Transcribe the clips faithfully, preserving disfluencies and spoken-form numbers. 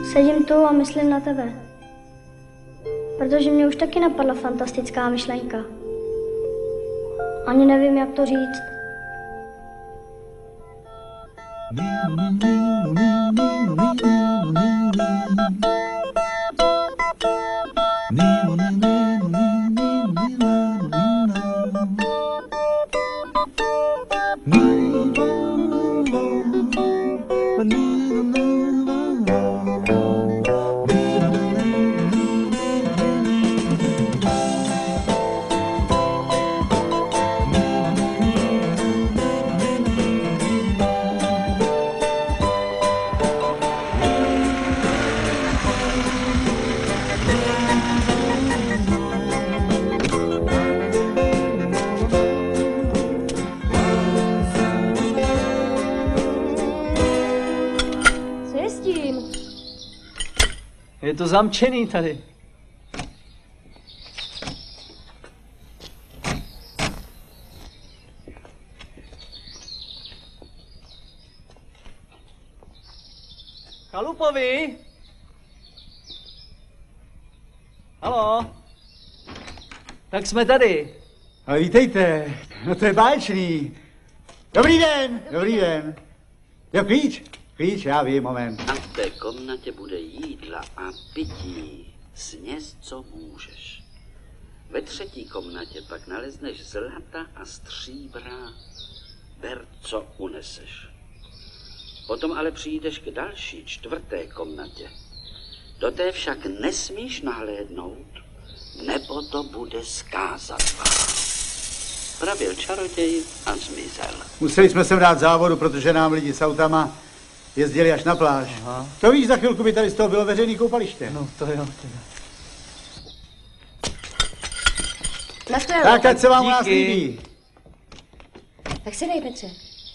Sedím tu a myslím na tebe. Protože mě už taky napadla fantastická myšlenka. Ani nevím, jak to říct. Je to zamčený tady. Chalupovi? Haló? Tak jsme tady. Ale vítejte, no to je báječný. Dobrý den, dobrý den. Jo, klíč, klíč, já vím, moment. A v té komnatě bude jídla a pití. Sněz, co můžeš. Ve třetí komnatě pak nalezneš zlata a stříbra. Ber, co uneseš. Potom ale přijdeš k další, čtvrté komnatě. Do té však nesmíš nahlédnout, nebo to bude zkáza tvá. Pravil čaroděj a zmizel. Museli jsme sem dát závodu, protože nám lidi s autama jezdili až na pláž. Aha. To víš, za chvilku by tady z toho bylo veřejný koupaliště. No to jo, teda. Naschledanou. Tak, ať se vám u nás líbí. Tak si dej, Petře.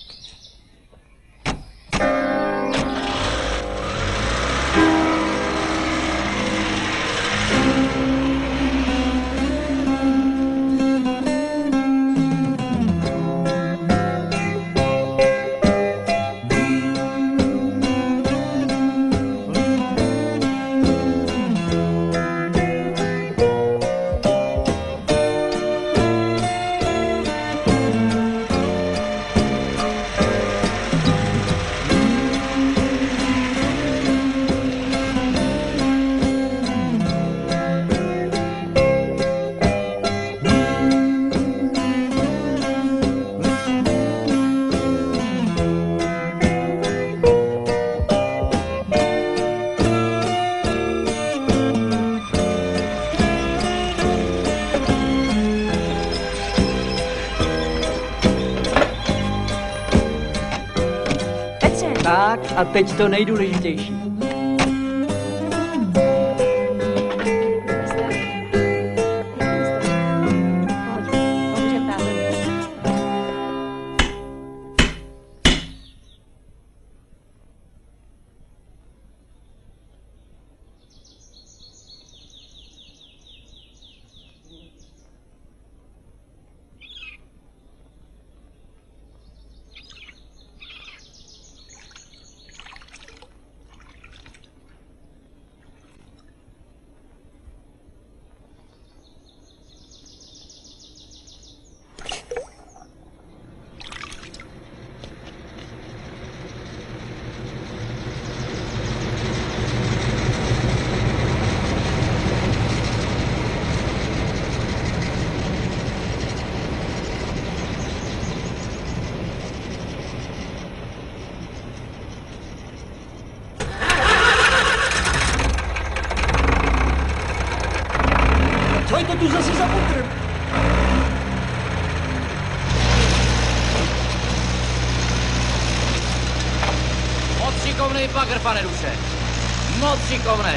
A teď to nejdůležitější. Šikovnej bagr, pane Duše. Moc šikovnej.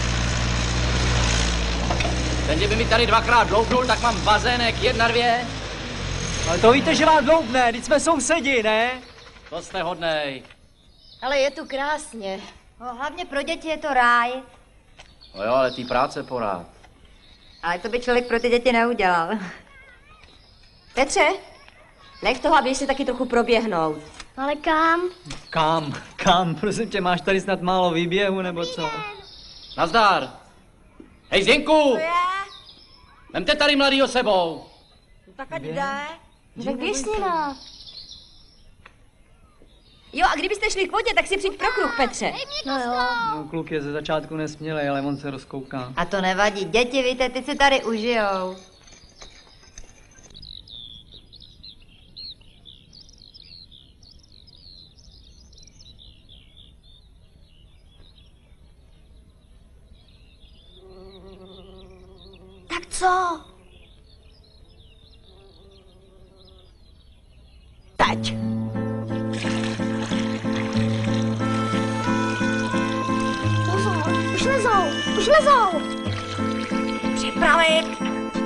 Ten, kdyby mi tady dvakrát dloubnul, tak mám bazének jedna, dvě. Ale to víte, že vám dloubne, teď jsme sousedi, ne? To jste hodnej. Ale je tu krásně. No, hlavně pro děti je to ráj. No jo, ale tý práce porád. Ale to by člověk pro ty děti neudělal. Petře, nech toho, aby si taky trochu proběhnout. Ale kam? Kam? Kam? Prosím tě, máš tady snad málo výběhu, nebo co? Nazdar. Hej, Zdenku! To je? Vemte tady mladýho sebou. No tak ať jde. Tak běžně na. Jo, a kdybyste šli k vodě, tak si přijď pro kruh, Petře. No jo. No, kluk je ze začátku nesmělej, ale on se rozkouká. A to nevadí, děti, víte, ty se tady užijou. Tak co? Teď. Pozor, už lezou, už lezou. Připravit.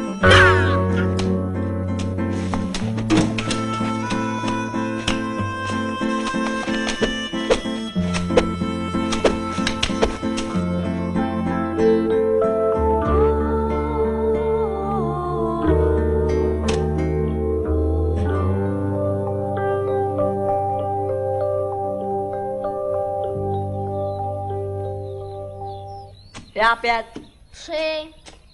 Já pět. Tři.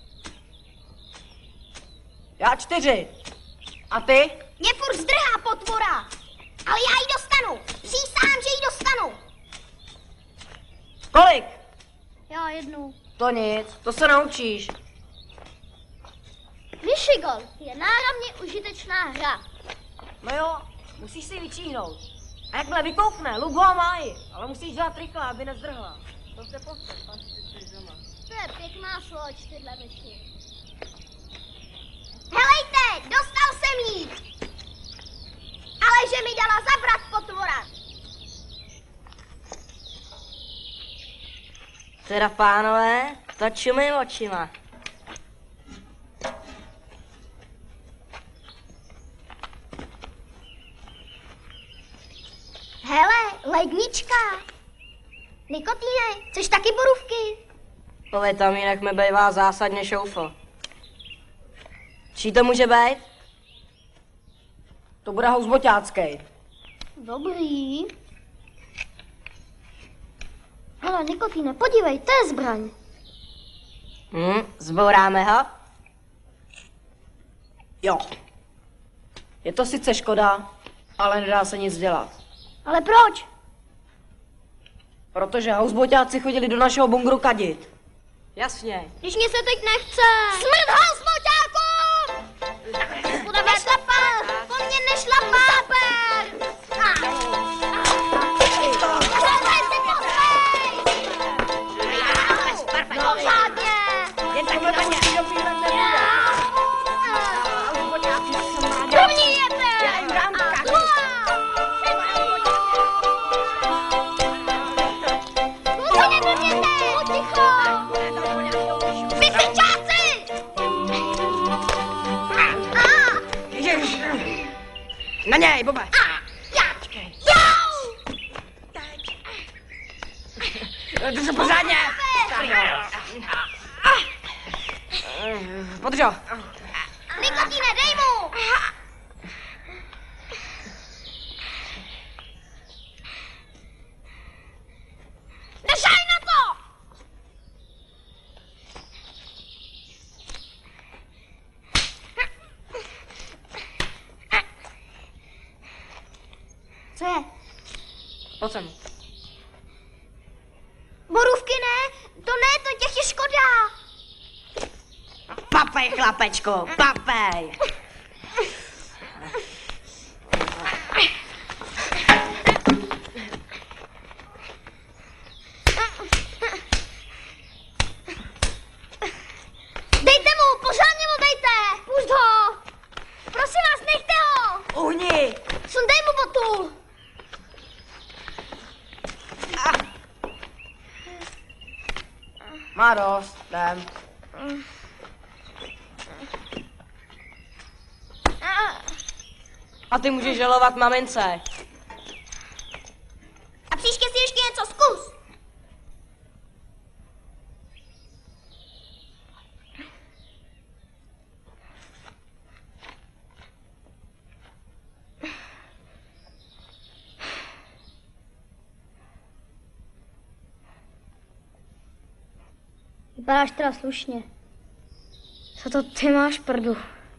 Já čtyři. A ty? Mě furt zdrhá potvora. Ale já ji dostanu. Přísahám, že ji dostanu. Kolik? Já jednu. To nic, to se naučíš. Myšigol je náramně užitečná hra. No jo, musíš si ji vyčíhnout. A jakmile vykoukne, luk ho a máj. Ale musíš dělat rychle, aby nezdrhla. To se postav, pan si doma. To je pěkná sloč, tyhle myši. Helejte, dostal jsem jí. Ale že mi dala zabrat potvora. Teda pánové, točím mi očima. Hele, lednička. Nikotýne, chceš taky borůvky? Ale tam jinak mi bývá zásadně šoufl. Čí to může být? To bude housboťáckej. Dobrý. Hele, Nikotýne, podívej, to je zbraň. Hm, zbouráme ho? Jo. Je to sice škoda, ale nedá se nic dělat. Ale proč? Protože housboťáci chodili do našeho bungru kadit. Jasně. Když mě se teď nechce. Smrt housboťákům! Nešlapat! Po mně nešlapat! No řádně! Jen tak na mě. První jete! Kluci, neblbněte! Ticho! Vypičáci! Na něj, Bobe. To se pořádně. Podržo. Nikotýne, dej mu! Nešaj na to! Co je? Pojď sem. Borůvky ne? To ne, to těch je škoda. Papej, chlapečko, papej. Dejte mu, pořádně mu dejte. Pusť ho. Prosím vás, nechte ho. Uhni. Sundej mu botu. Má dost, jdem. A ty můžeš žalovat mamince. A příště si ještě něco zkus. Vypadáš teda slušně. Co to ty máš, prdu?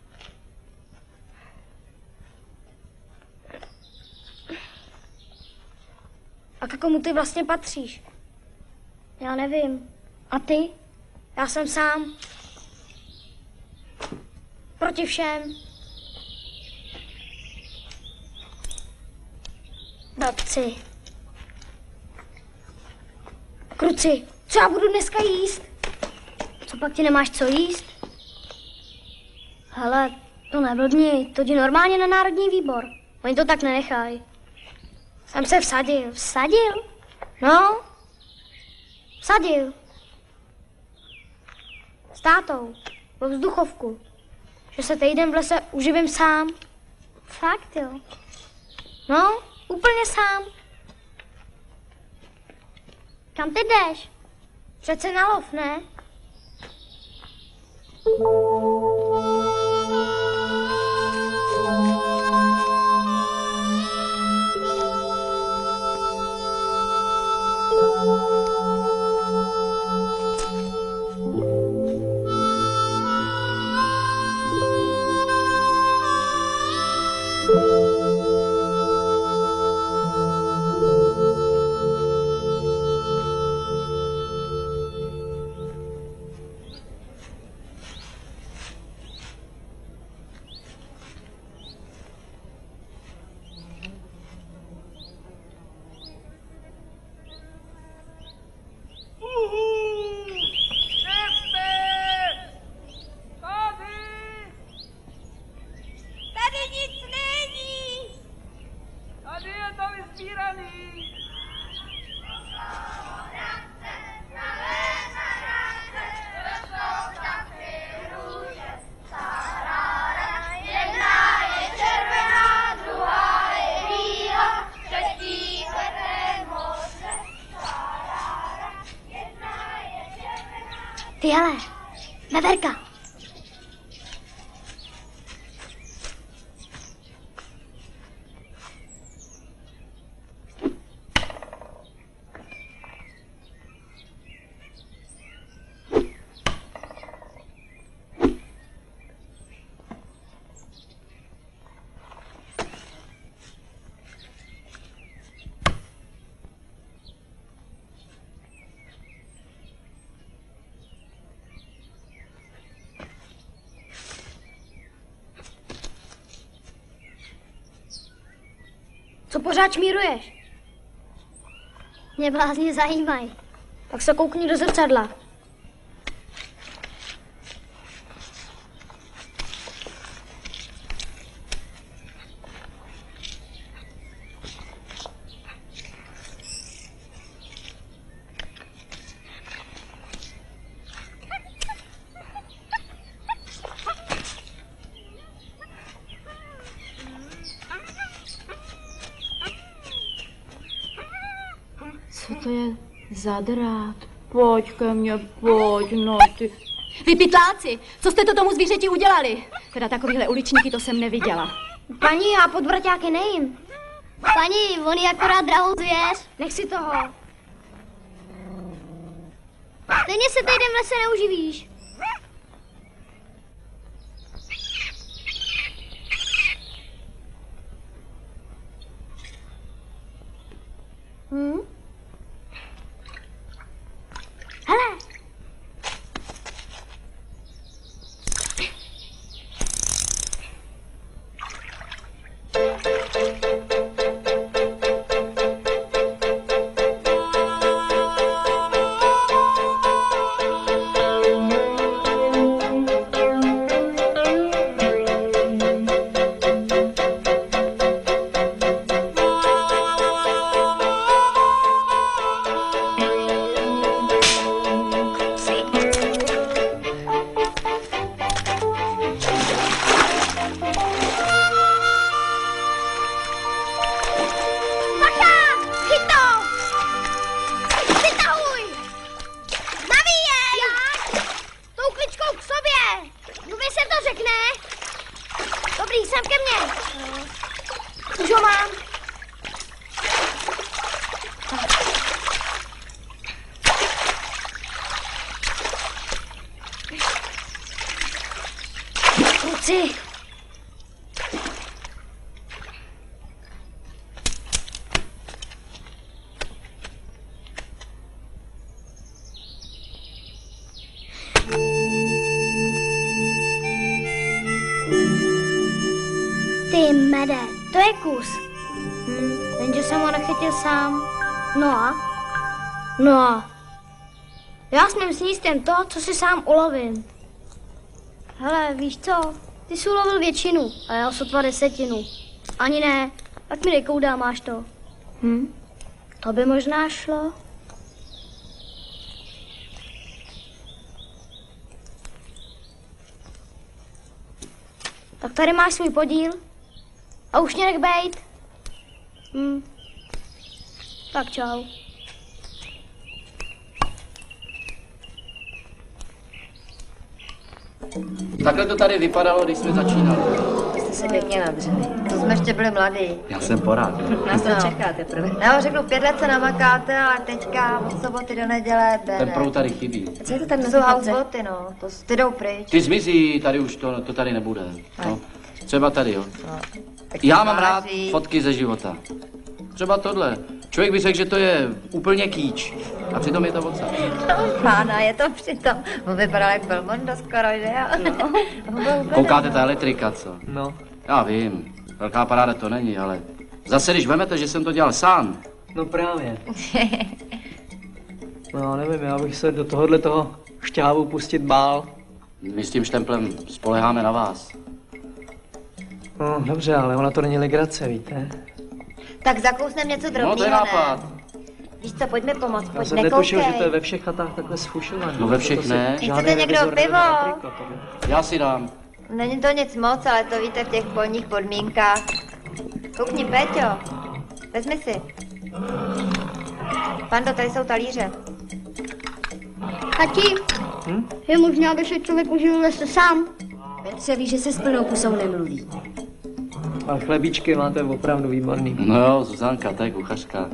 A k komu ty vlastně patříš? Já nevím. A ty? Já jsem sám. Proti všem. Babci. Kruci, co já budu dneska jíst? Co pak ti nemáš co jíst? Hele, to neblbni, to jdi normálně na národní výbor. Oni to tak nenechají. Jsem se vsadil. Vsadil? No. Vsadil. S tátou. Po vzduchovku. Že se týden v lese uživím sám. Fakt, jo. No, úplně sám. Kam ty jdeš? Přece na lov, ne? Ty ale, veverka. Co pořád šmíruješ? Mě blázně zajímají. Tak se koukni do zrcadla. Co to je za drát? Pojď ke mně, pojď, no ty. Vy pytláci, co jste to tomu zvířeti udělali? Teda takovýhle uličníky to jsem neviděla. Paní, já podvrťáky nejím. Paní, on je akorát drahou zvěř. Nech si toho. Stejně se týden v lese neuživíš. Hm? Hele. chci. Ty mede, to je kus. Hm, jenže jsem ho nechytil sám. No a? No a? Já smím sníst jen to, co si sám ulovím. Hele, víš co? Ty jsi ulovil většinu a já sotva desetinu. Ani ne. Tak mi dej kouda, máš to. Hm? To by možná šlo. Tak tady máš svůj podíl. A už mě nech bejt. Hm. Tak čau. Takhle to tady vypadalo, když jsme začínali. Jste se pěkně nadřeli. To jsme ještě byli mladí. Já jsem porád. Nás to čeká teprve. Já vám řeknu, pět let se namakáte, ale teďka od soboty do neděle jde. Ten proud tady chybí. Co je to tady? To jsou houseboty, no. To, ty jdou pryč. Ty zmizí, tady už to, to tady nebude. No. Třeba tady, jo. Já mám rád fotky ze života. Třeba tohle. Člověk by řekl, že to je úplně kýč. A přitom je to odsaď. No, pána, je to přitom. On vypadal jak Belmondo skoro, že jo? No. Koukáte, ta elektrika, co? No. Já vím. Velká paráda to není, ale zase, když vemete, že jsem to dělal sám. No právě. No, nevím, já bych se do tohohle toho šťávu pustit bál. My s tím štemplem spoleháme na vás. No, dobře, ale ona to není legrace, víte? Tak zakousnem něco drobného, No, to je nápad. ne? Víš co, pojďme pomoct, Já pojď, jsem netušil, že to je nekoukej. ve všech chatách takhle sfušované. No ve všech ne. Chcete někdo pivo? Já si dám. Není to nic moc, ale to víte v těch polních podmínkách. Koukni, Péťo, vezmi si. Pando, tady jsou talíře. Tati, Hm? je možná, aby se člověk užil lese sám. Petře, víš, že se s plnou pusou nemluví. A chlebíčky máte opravdu výborný. No jo, Zuzanka, to je kuchařka.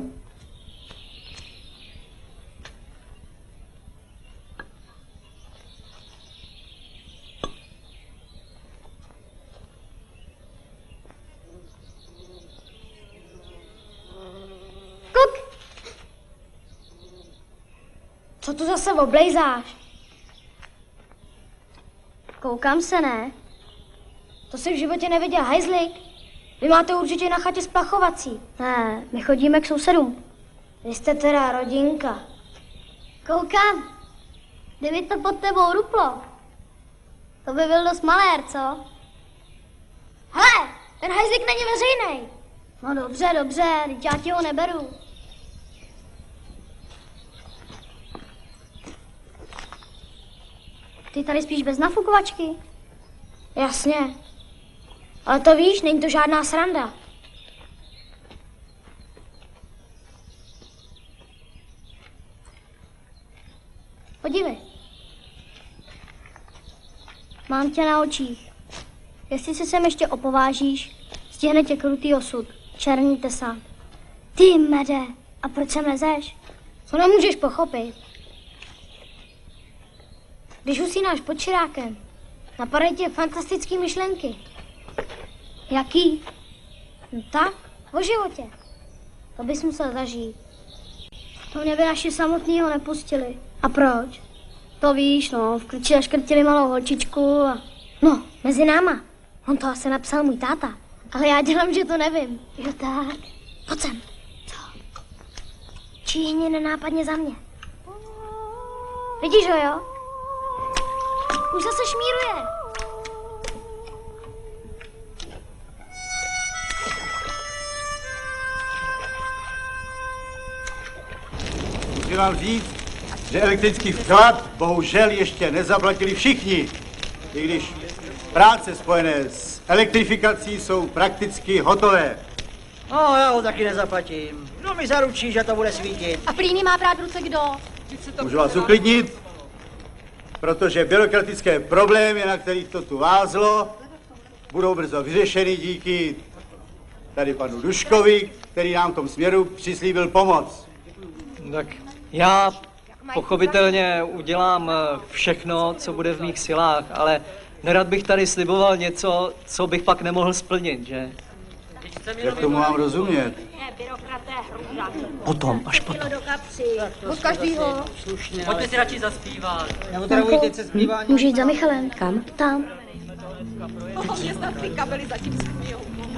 Kuk! Co tu zase oblejzáš? Koukám se, ne? To jsi v životě neviděl, hajzlik. Vy máte určitě na chatě splachovací. Ne, my chodíme k sousedům. Vy jste teda rodinka. Koukám. Kdyby to pod tebou ruplo, to by byl dost malér, co? Hele, ten hajzlik není veřejný. No dobře, dobře, teď já ti ho neberu. Ty tady spíš bez nafukovačky? Jasně. Ale to víš, není to žádná sranda. Podívej. Mám tě na očích. Jestli se sem ještě opovážíš, stihne tě krutý osud. Černý tesát. Ty mede, a proč sem lezeš? To nemůžeš pochopit. Když usínáš pod čirákem, napadají tě fantastické myšlenky. Jaký? No tak, o životě. To bys musel zažít. To mě by naši samotnýho nepustili. A proč? To víš, no, v Krči zaškrtili malou holčičku a... No, mezi náma. On to asi napsal můj táta. Ale já dělám, že to nevím. Jo tak. Pojď sem. Co? Číhni nenápadně za mě. Vidíš ho, jo? Už zase šmíruje. Musím vám říct, že elektrický vklad bohužel ještě nezaplatili všichni. I když práce spojené s elektrifikací jsou prakticky hotové. No, já ho taky nezaplatím. Kdo mi zaručí, že to bude svítit? A plíny má brát v ruce kdo? Můžu vás uklidnit, protože byrokratické problémy, na kterých to tu vázlo, budou brzo vyřešeny díky tady panu Duškovi, který nám v tom směru přislíbil pomoc. Tak já pochopitelně udělám všechno, co bude v mých silách, ale Nerad bych tady sliboval něco, co bych pak nemohl splnit, že? Jak tomu mám rozumět? Potom, až potom. Od každýho. Pojďte si radši zaspívat. Neotravujte se zpívání. Můžu jít za Michalem. Kam? Tam. Mě snad ty kabely zatím smějou.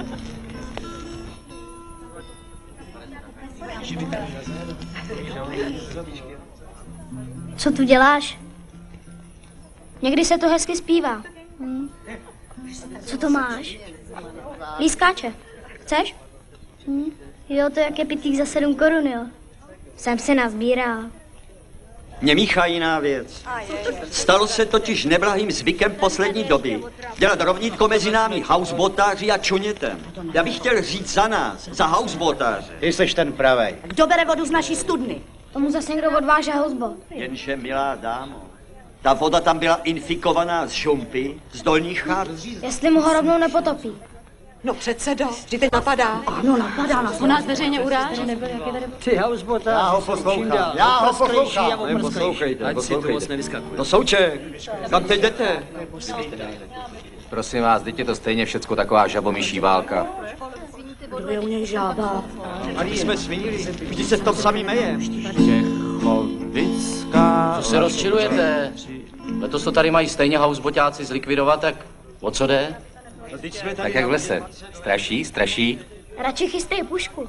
Co tu děláš? Někdy se to hezky zpívá. Hm. Co to máš? Lískáče. Chceš? Hm. Jo, to jak je pitlík za sedm korun, jo. Jsem se nazbíral. Mě míchá jiná věc. Stalo se totiž neblahým zvykem poslední doby dělat rovnítko mezi námi housebotáři a čunětem. Já bych chtěl říct za nás, za housebotáře. Ty jsi ten pravej. Kdo bere vodu z naší studny? Tomu zase někdo odváže housebot. Jenže, milá dámo, ta voda tam byla infikovaná z žumpy, z dolních chat. Jestli mu ho rovnou nepotopí. No předsedo, vždy teď napadá. Ano, napadá nás. On nás veřejně uráží. Ty housebotáři. Já ho poslouchám, já ho poslouchám. Ne, poslouchejte, Ať si tu moc poslouchejte. nevyskakuje. No Souček, kam teď jdete? Prosím vás, teď je to stejně všecko taková žabomyší válka. Kdo je u něj žába? A když jsme svinili, vždy se v tom sami meje. Čechovická... Co se rozčilujete? Letos to tady mají stejně housebotáci zlikvidovat, tak o co jde? Tak jak v lese. Straší, straší. Radši chystej pušku.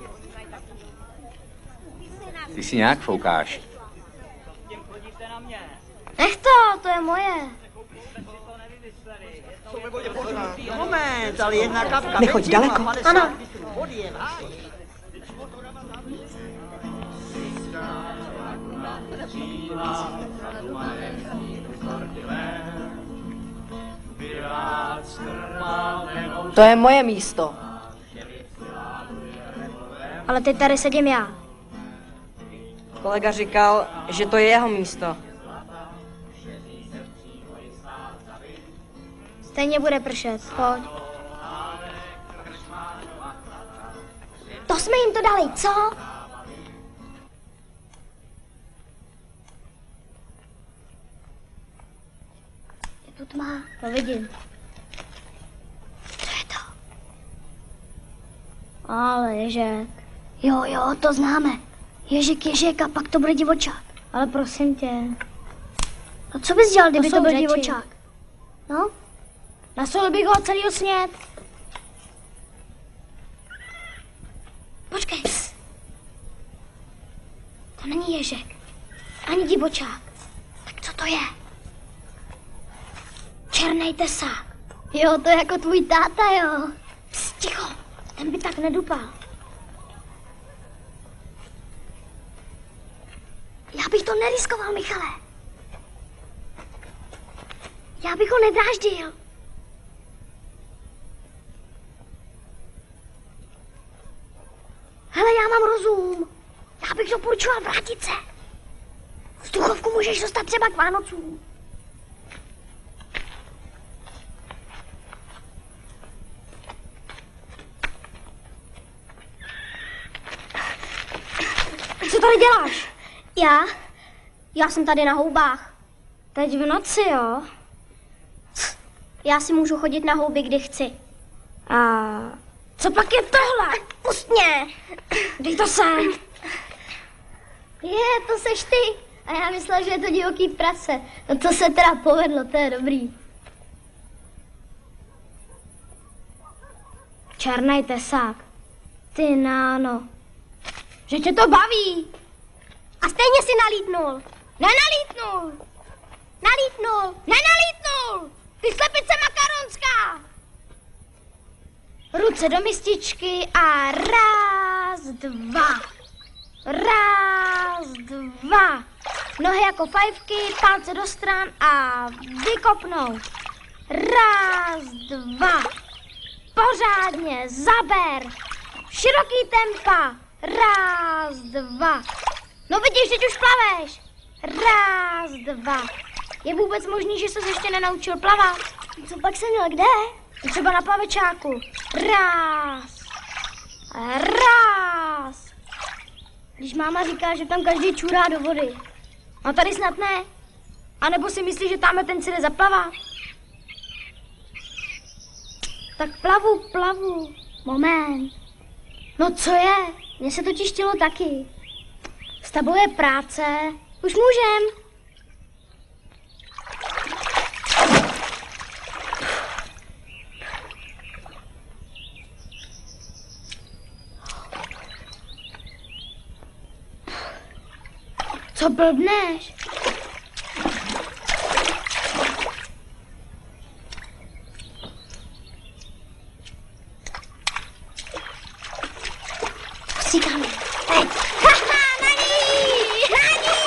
Ty si nějak foukáš. Nech to, to je moje. Moment, ale jedna kapka. Nechoď daleko. Ano. To je moje místo. Ale teď tady sedím já. Kolega říkal, že to je jeho místo. Stejně bude pršet, pojď. To jsme jim to dali, co? Je tu tma, to vidím. Co je to? Ale Ježek. Jo, jo, to známe. Ježek, Ježek a pak to bude divočák. Ale prosím tě. A co bys dělal, kdyby to, to byl řeči. Divočák? No? Nasolil bych ho celýho snět. Počkej. To není ježek. Ani divočák. Tak co to je? Černej tesák. Jo, to je jako tvůj táta, jo. Pst, ticho. Ten by tak nedupal. Já bych to neriskoval, Michale. Já bych ho nedráždil. Hele, já mám rozum. Já bych doporučoval vrátit se. V Tuchovku můžeš dostat třeba k Vánocům. Co tady děláš? Já? Já jsem tady na houbách. Teď v noci, jo? Já si můžu chodit na houby, kdy chci. A co pak je tohle? Pust mě! Dej to sem! Je, to seš ty. A já myslela, že je to divoký prase. No to se teda povedlo, to je dobrý. Černej tesák. Ty náno. Že tě to baví. A stejně si nalítnul. Nenalítnul. Nalítnul. Nenalítnul. Ty slepice makaronská. Ruce do mističky a raz, dva. Raz, dva. Nohy jako fajfky, palce do stran a vykopnout. Raz, dva. Pořádně, zaber. Široký tempa. Raz, dva. No vidíš, teď už plaveš. Raz, dva. Je vůbec možný, že jsi ještě nenaučil plavat? Co pak jsem měl kde? Třeba na plavečáku. Raz. Raz. Když máma říká, že tam každý čurá do vody. A tady snad ne. A nebo si myslíš, že tam ten si jde zaplavat? Tak plavu, plavu. Moment. No co je? Mně se totiž chtělo taky. S tebou je práce. Už můžem. Co blbneš? Říkáme. Teď. Haha, na ní! Na ní!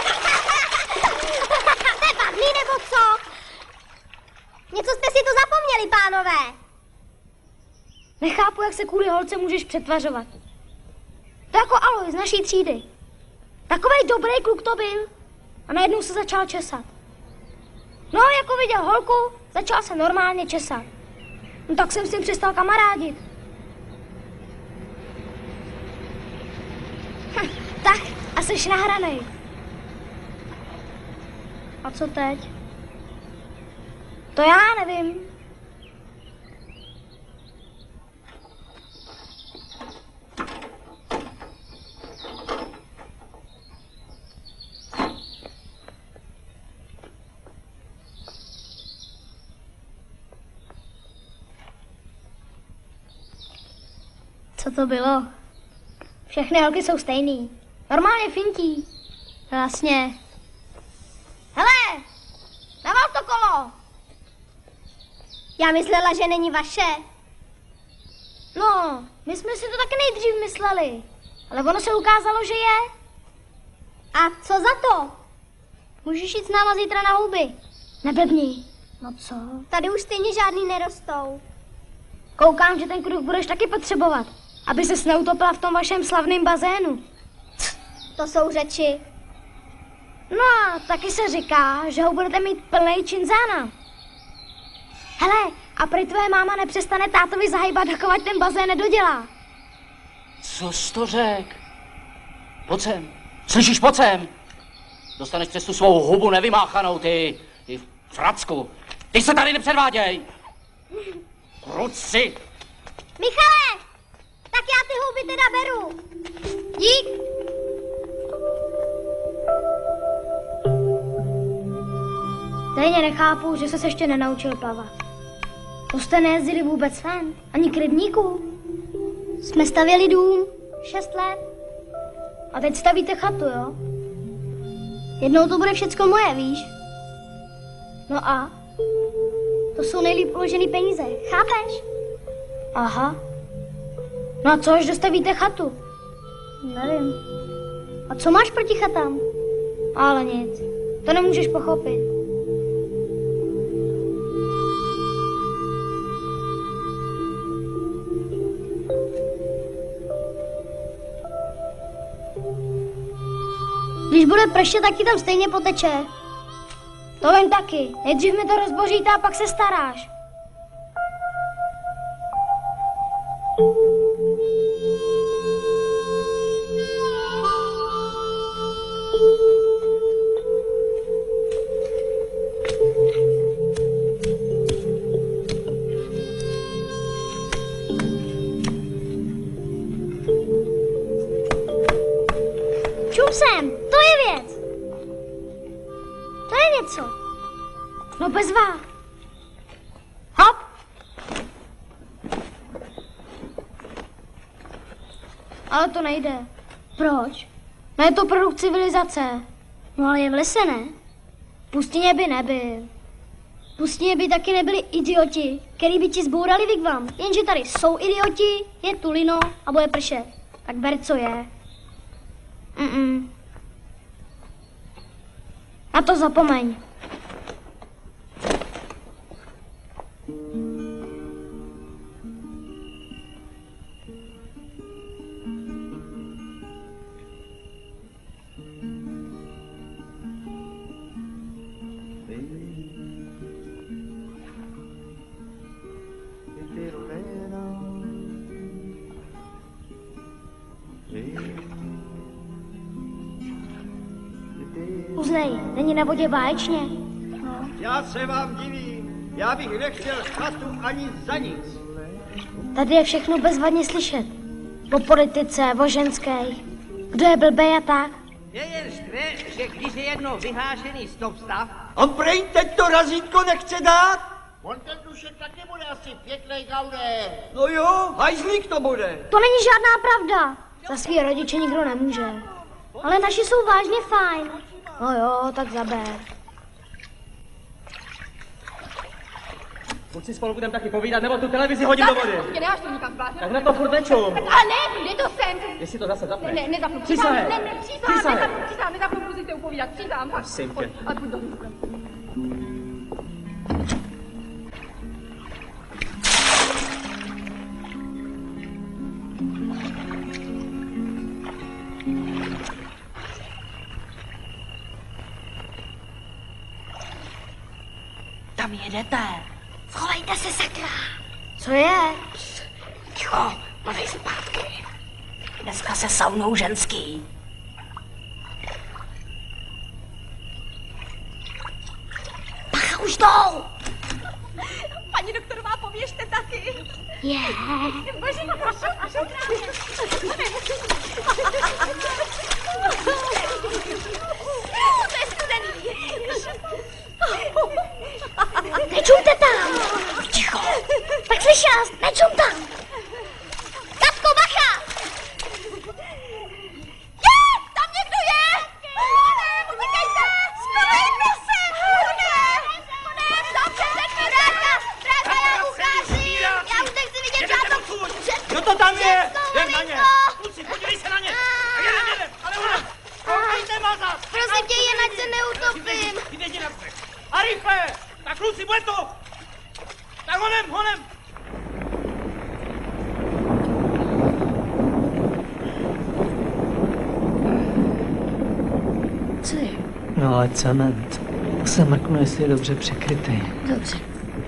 To je padlý, nebo co? Něco jste si to zapomněli, pánové. Nechápu, jak se kvůli holce můžeš přetvařovat. To jako Aloj z naší třídy. Takovej dobrý kluk to byl. A najednou se začal česat. No, jako viděl holku, začal se normálně česat. No tak jsem s ním přestal kamarádit. Hm, tak, a jsi nahranej. A co teď? To já nevím. Co to bylo? Všechny holky jsou stejný. Normálně fintí. Vlastně. Hele, naval to kolo. Já myslela, že není vaše. No, my jsme si to taky nejdřív mysleli. Ale ono se ukázalo, že je. A co za to? Můžeš jít s náma zítra na houby. Neblbni. No co? Tady už stejně žádný nerostou. Koukám, že ten kruh budeš taky potřebovat. Aby ses neutopila v tom vašem slavném bazénu. To jsou řeči. No, taky se říká, že ho budete mít plnej činzána. Hele, a prý tvoje máma nepřestane tátovi zahýbat, dokud ten bazén nedodělá. Co jsi to řek? Pojď sem. Slyšíš, pojď sem. Dostaneš přes tu svou hubu nevymáchanou, ty, ty fracku. Ty se tady nepředváděj. Kruci. Michale! Tak já ty houby teda beru. Dík. Stejně nechápu, že ses ještě nenaučil plavat. To jste nejezdili vůbec ven, ani k rybníku. Jsme stavěli dům, šest let. A teď stavíte chatu, jo? Jednou to bude všecko moje, víš? No a? To jsou nejlíp uložený peníze, chápeš? Aha. No a co, až dostavíte chatu? Nevím. A co máš proti chatám? Ale nic. To nemůžeš pochopit. Když bude pršet, tak ti tam stejně poteče. To vím taky. Nejdřív mi to rozboříte a pak se staráš. Čum sem, to je věc. To je něco. No bezvá. Hop. Ale to nejde. Proč? No je to produkt civilizace. No ale je v lese, ne? V pustině by nebyl. V pustině by taky nebyli idioti, který by ti zbourali wigwam. Jenže tady jsou idioti, je tu lino a bude pršet. Tak ber, co je. Mm-mm. Na to zapomeň. Uznej, není na vodě báječně. Já se vám divím. Já bych nechtěl chatu ani za nic. Tady je všechno bezvadně slyšet. O politice, o ženské. Kdo je blbej a tak. Je jen štve, že když je jednou vyhlášený stop stav... On prej teď to razítko nechce dát? On ten Dušek taky bude asi pěknej gauner. No jo, hajzlík to bude. To není žádná pravda. Za svý rodiče nikdo nemůže. Ale naši jsou vážně fajn. No jo, tak zaber. Buď si spolu budeme taky povídat, nebo tu televizi hodím do vody. Mě neháš to nikam zvlášť. Tak na to furt nečum. A ne, jde to sem. Jestli to zase zapneš. Ne, ne, nezapnu. Přísahej. Ne, ne, přísahám, nezapnu, přísahám, nezapnu, musíte upovídat, přísahám. Prosím tě. A půjď do. Tam jedete. Schovejte se, sakra. Co je? Ticho, mluvej zpátky. Dneska se saunou ženský. Bacha, už jdou. Paní doktorová, pověžte taky. Je. Bože, prošu, prošu. To je studený. Nečumte tam. Ticho. Tak slyšela, nečum tam. Katko, bacha. Je, tam někdo je. Honem, utíkejte. Schovejte se. Honem, honem, zavřete dveráka. Drága, já ucházím. Já už nechci vidět žádnou. Kdo to tam je? Jdem na ně. Kluci, podívej se na ně. A jedem, jedem, ale ona. Koukejte, mazas. Prosím tě, jen ať se neutopím. Jde na břeh. A rychle. Tak kluci, bude to. Tak honem, honem. Co je? No ale cement. To se mrknu, jestli je dobře překrytý. Dobře.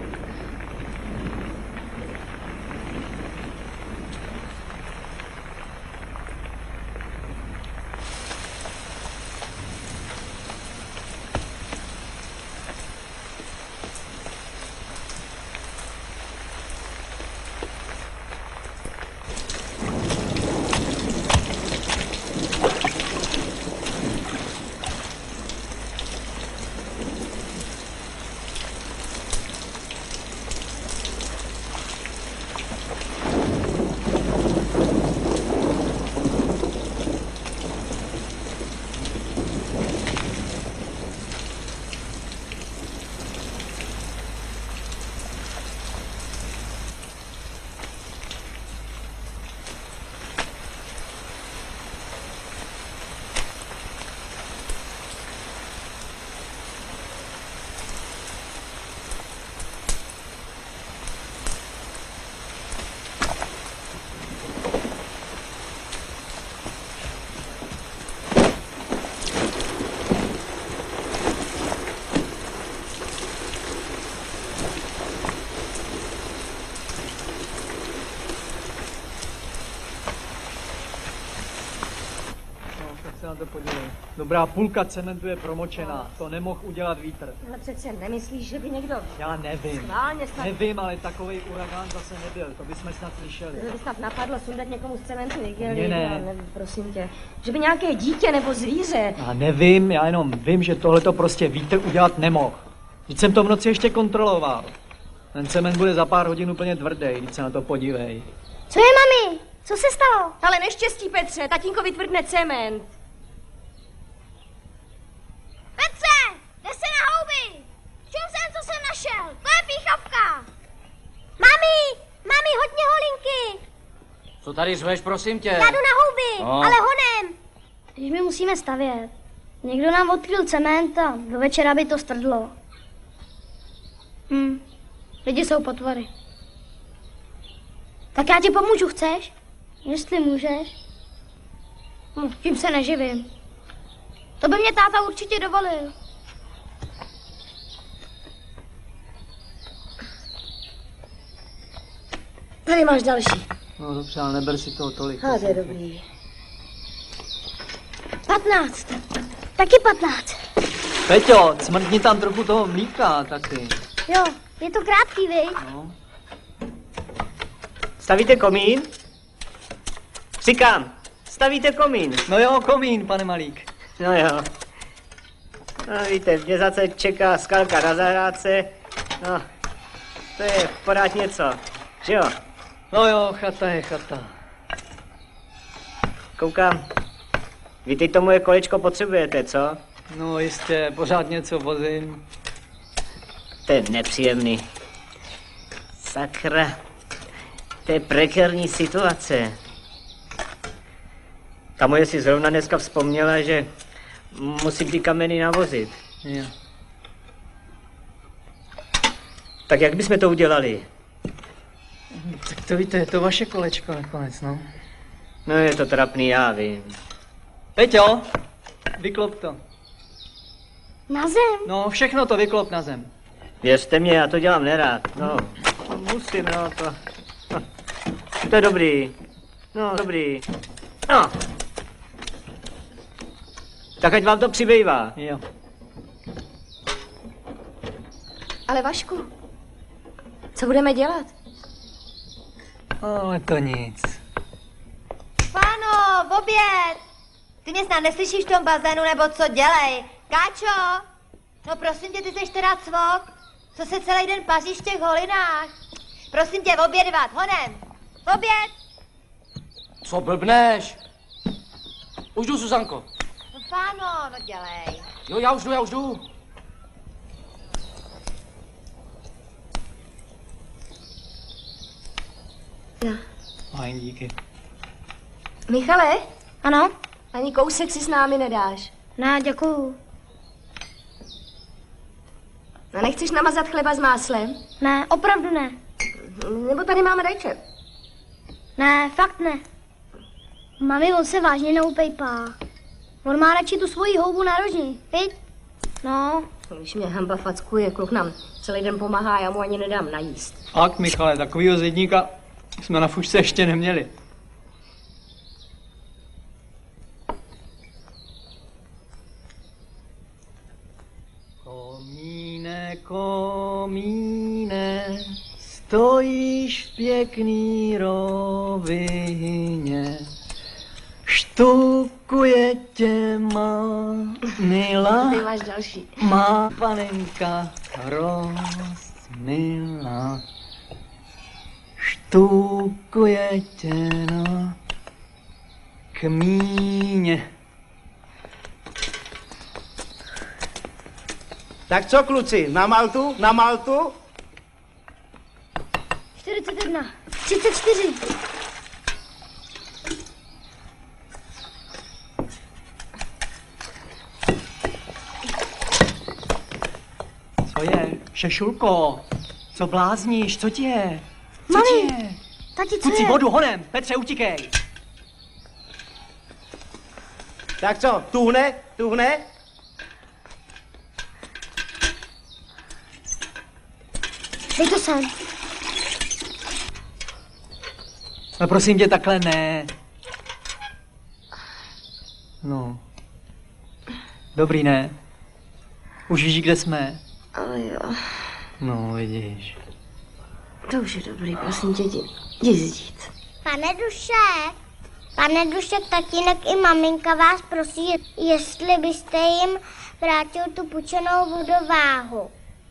Se na to podívej. Dobrá půlka cementu je promočená. To nemohl udělat vítr. Ale přece nemyslíš, že by někdo... Já nevím. Schválně snad... Nevím, ale takovej uragán zase nebyl. To bychom snad slyšeli. To by snad napadlo sundat někomu z cementu igelí. Mně ne. Já nevím, prosím tě. Že by nějaké dítě nebo zvíře... Já nevím, já jenom vím, že tohle to prostě vítr udělat nemohl. Vždyť jsem to v noci ještě kontroloval. Ten cement bude za pár hodin úplně tvrdý, když se na to podívej. Co je, mami? Co se stalo? Ale neštěstí, Petře, tatínkovi tvrdne cement. Petře, jde se na houby. Čum jsem, co jsem našel. To je píchavka. Mami, mami, hodně holinky. Co tady řveš, prosím tě? Já jdu na houby, No. ale honem. Když my musíme stavět. Někdo nám odkryl cement a do večera by to strdlo. Hm, lidi jsou potvory. Tak já ti pomůžu, chceš? Jestli můžeš. Hm, tím se neživím. To by mě táta určitě dovolil. Tady máš další. No dobře, ale neber si toho tolik. A to je dobrý. Patnáct. Taky patnáct. Peťo, smrtni tam trochu toho mlíka taky. Jo, je to krátký, viď? No. Stavíte komín? Říkám, stavíte komín. No jo, komín, pane Malík. No jo. No víte, mě zase čeká skalka na zahrádce. No, to je pořád něco, že jo? No jo, chata je chata. Koukám, vy teď to moje kolečko potřebujete, co? No jistě, pořád něco vozím. To je nepříjemný. Sakra, to je prekérní situace. Ta moje si zrovna dneska vzpomněla, že musím ty kameny navozit. Jo. Tak jak bychom to udělali? Tak to víte, je to vaše kolečko nakonec, no. No je to trapný, já vím. Peťo, vyklop to. Na zem? No, všechno to vyklop na zem. Věřte mě, já to dělám nerád. No, musím, no to... No. To je dobrý. No, dobrý. No. Tak ať vám to přibývá. Jo. Ale Vašku, co budeme dělat? Ale to nic. Páno, v oběd! Ty mě snad neslyšíš v tom bazénu, nebo co dělej? Káčo! No prosím tě, ty seš teda cvok? Co se celý den paříš v těch holinách? Prosím tě, obědvat, honem! V oběd! Co blbneš? Už jdu, Zuzanko. No páno, no dělej. Jo, já už jdu, já už jdu. No. Fajn, díky. Michale? Ano? Ani kousek si s námi nedáš. Ne, děkuju. A nechceš namazat chleba s máslem? Ne, opravdu ne. Nebo tady máme rajče. Ne, fakt ne. Mami, on se vážně neupejpá. On má radši tu svoji houbu na rožni, viď? No. Když mě hamba fackuje, kluk nám celý den pomáhá, já mu ani nedám najíst. Fakt, Michale, takovýho zedníka jsme na fušce ještě neměli. Komíne, komíne, stojíš v pěkný rovině, štukuje tě má milá, Ty máš další. má panenka rozmilá, štukuje tě na kmíně. Tak co, kluci, na Maltu? Na Maltu? čtyřicet jedna, třicet čtyři. Co je? Šešulko, co blázníš? Co ti je? Co Mami, ti je? tati, co Kuci, je? vodu, honem! Petře, utíkej! Tak co, tuhne? Tuhne? Dej to sem. No prosím tě, takhle ne. No. Dobrý, ne? Už víš, kde jsme? Ale jo, No, vidíš. to už je dobrý, prosím tě, jdi, jdi zdít. Pane Duše, pane Duše, tatínek i maminka vás prosí, jestli byste jim vrátil tu půjčenou vodováhu.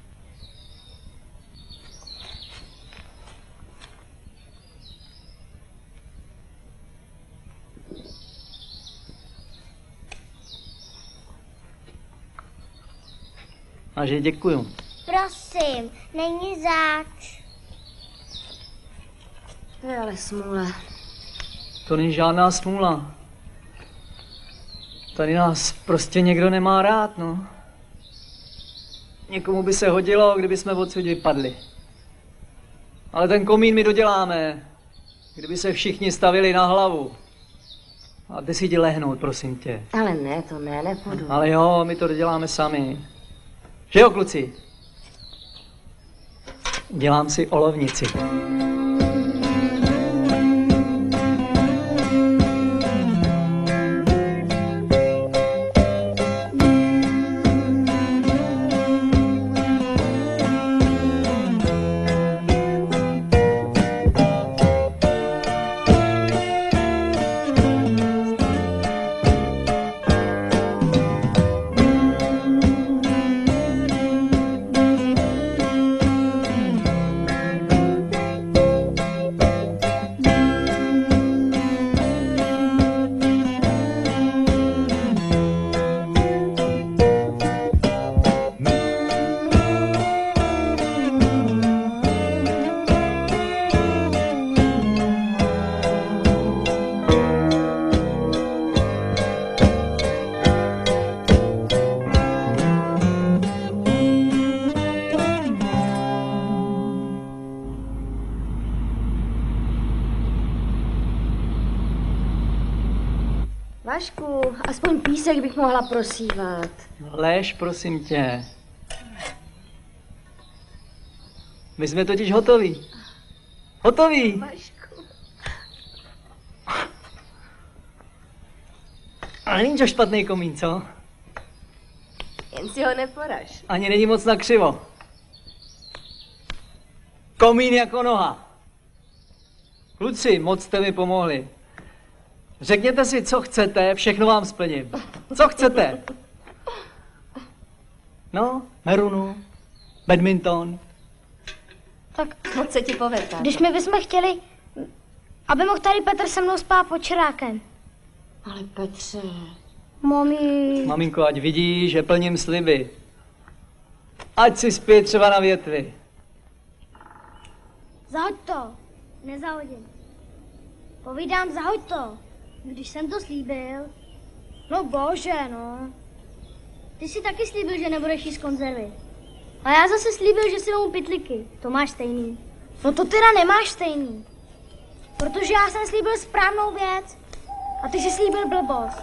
A že děkuju. Prosím, není zač. To je ale smůla. To není žádná smůla. Tady nás prostě někdo nemá rád, no. Někomu by se hodilo, kdyby jsme odsud vypadli. Ale ten komín my doděláme. Kdyby se všichni stavili na hlavu. A jde si jdi lehnout, prosím tě. Ale ne, to ne, nepůjdu. Ale jo, my to doděláme sami. Že jo, kluci? Dělám si olovnici. Vašku, aspoň písek bych mohla prosívat. No, lež, prosím tě. My jsme totiž hotoví. Hotoví. Vašku. Ale není to špatný komín, co? Jen si ho neporaž. Ani není moc nakřivo. Komín jako noha. Kluci, moc jste mi pomohli. Řekněte si, co chcete, všechno vám splním. Co chcete? No, merunu, badminton. Tak moc se ti povede. Když my bychom chtěli, aby mohl tady Petr se mnou spát pod čerákem. Ale Petře... Mami... Maminko, ať vidí, že plním sliby. Ať si spí třeba na větvi. Zahoď to. Nezahodím. Povídám, zahoď to. Když jsem to slíbil. No bože, no. Ty jsi taky slíbil, že nebudeš jíst konzervy. A já zase slíbil, že si vezmu pytliky. To máš stejný. No to teda nemáš stejný. Protože já jsem slíbil správnou věc. A ty jsi slíbil blbost.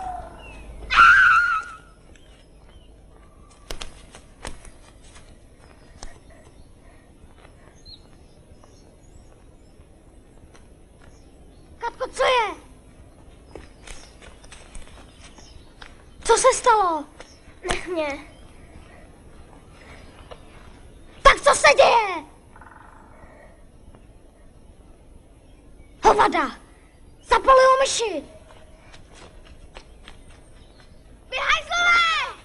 Katko, co je? Co se stalo? Nech mě. Tak co se děje? Hovada! Zapalují myši! Běhaj, zlové!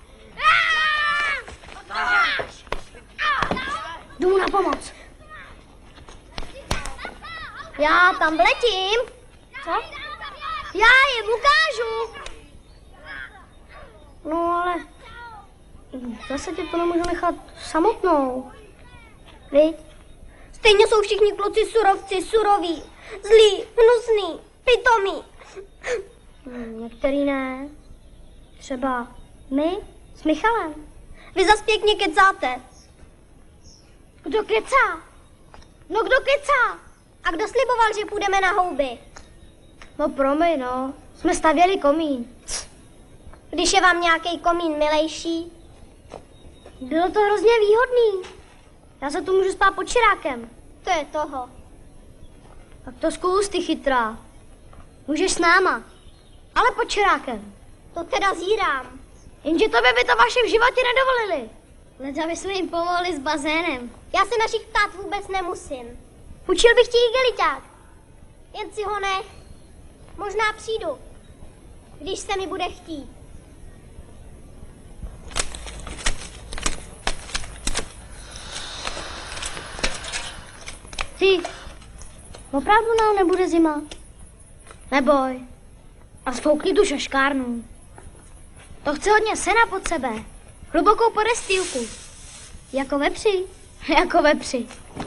Jdu mu na pomoc. Já tam letím. Co? Já jim ukážu. No ale zase tě to nemůžu nechat samotnou. Viď? Stejně jsou všichni kluci surovci, suroví, zlí, hnusný, pitomí. Hmm, některý ne. Třeba my s Michalem. Vy zas pěkně kecáte. Kdo kecá? No kdo kecá? A kdo sliboval, že půjdeme na houby? No promiň, no. Jsme stavěli komín. Když je vám nějaký komín milejší? Bylo to hrozně výhodný. Já se tu můžu spát pod čirákem. To je toho. Tak to zkus, ty chytrá. Můžeš s náma. Ale pod čirákem. To teda zírám. Jenže tobě by to vaši v životě nedovolili. Leda by jsme jim pomohli s bazénem. Já se našich ptát vůbec nemusím. Učil bych ti igeliťák. Jen si ho nech. Možná přijdu, když se mi bude chtít. Ty, opravdu nám nebude zima? Neboj. A sfoukni tu šaškárnu. To chce hodně sena pod sebe. Hlubokou podestýlku. Jako vepři. Jako vepři.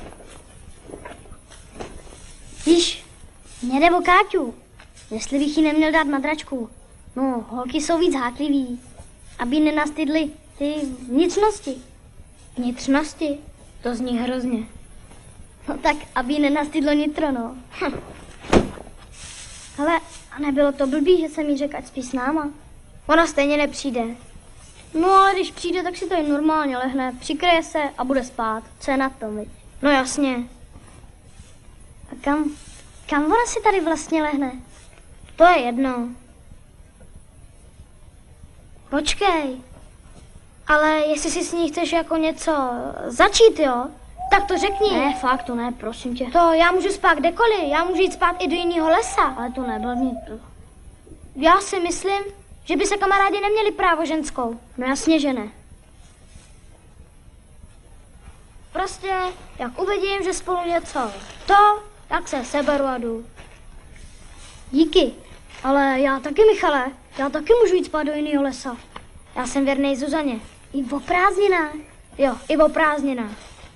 Víš, mě jde o Káťu. Jestli bych jí neměl dát madračku. No, holky jsou víc háklivý. Aby nenastydly ty vnitřnosti. Vnitřnosti? To zní hrozně. No tak, aby jí nenastydlo nitro, no. Hm. Ale a nebylo to blbý, že jsem jí řekl, ať spí s náma. Ona stejně nepřijde. No ale když přijde, tak si to jen normálně lehne, přikryje se a bude spát. Co je na tom, viď? No jasně. A kam, kam ona si tady vlastně lehne? To je jedno. Počkej. Ale jestli si s ní chceš jako něco začít, jo? Tak to řekni. Ne, fakt to ne, prosím tě. To já můžu spát kdekoliv, já můžu jít spát i do jiného lesa. Ale to neblbni. Já si myslím, že by se kamarádi neměli právo ženskou. No jasně, že ne. Prostě, jak uvidím, že spolu něco to, tak se seberu a jdu. Díky. Ale já taky, Michale, já taky můžu jít spát do jiného lesa. Já jsem věrnej Zuzaně. I o prázdninách. Jo, i o prázdninách.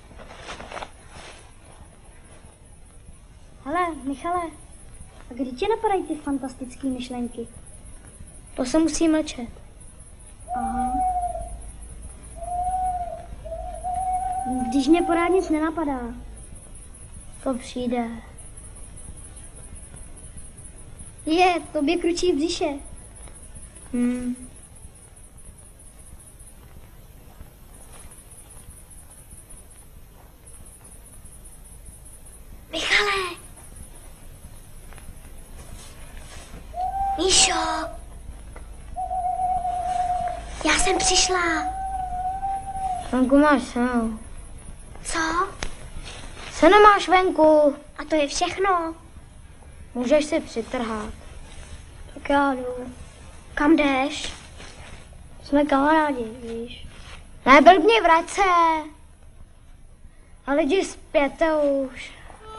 Hele, Michale, a kdy tě napadají ty fantastické myšlenky? To se musí mlčet. Aha. Když mě pořád nic nenapadá, to přijde. Je, tobě kručí v břiše. Hmm. Michale! Míšo! Já jsem přišla. Venku máš seno. Co? Seno máš venku. A to je všechno. Můžeš si přitrhat. Tak já jdu. Kam jdeš? Jsme kamarádi, víš. Ne, blbně, vrať se. A lidi zpět už.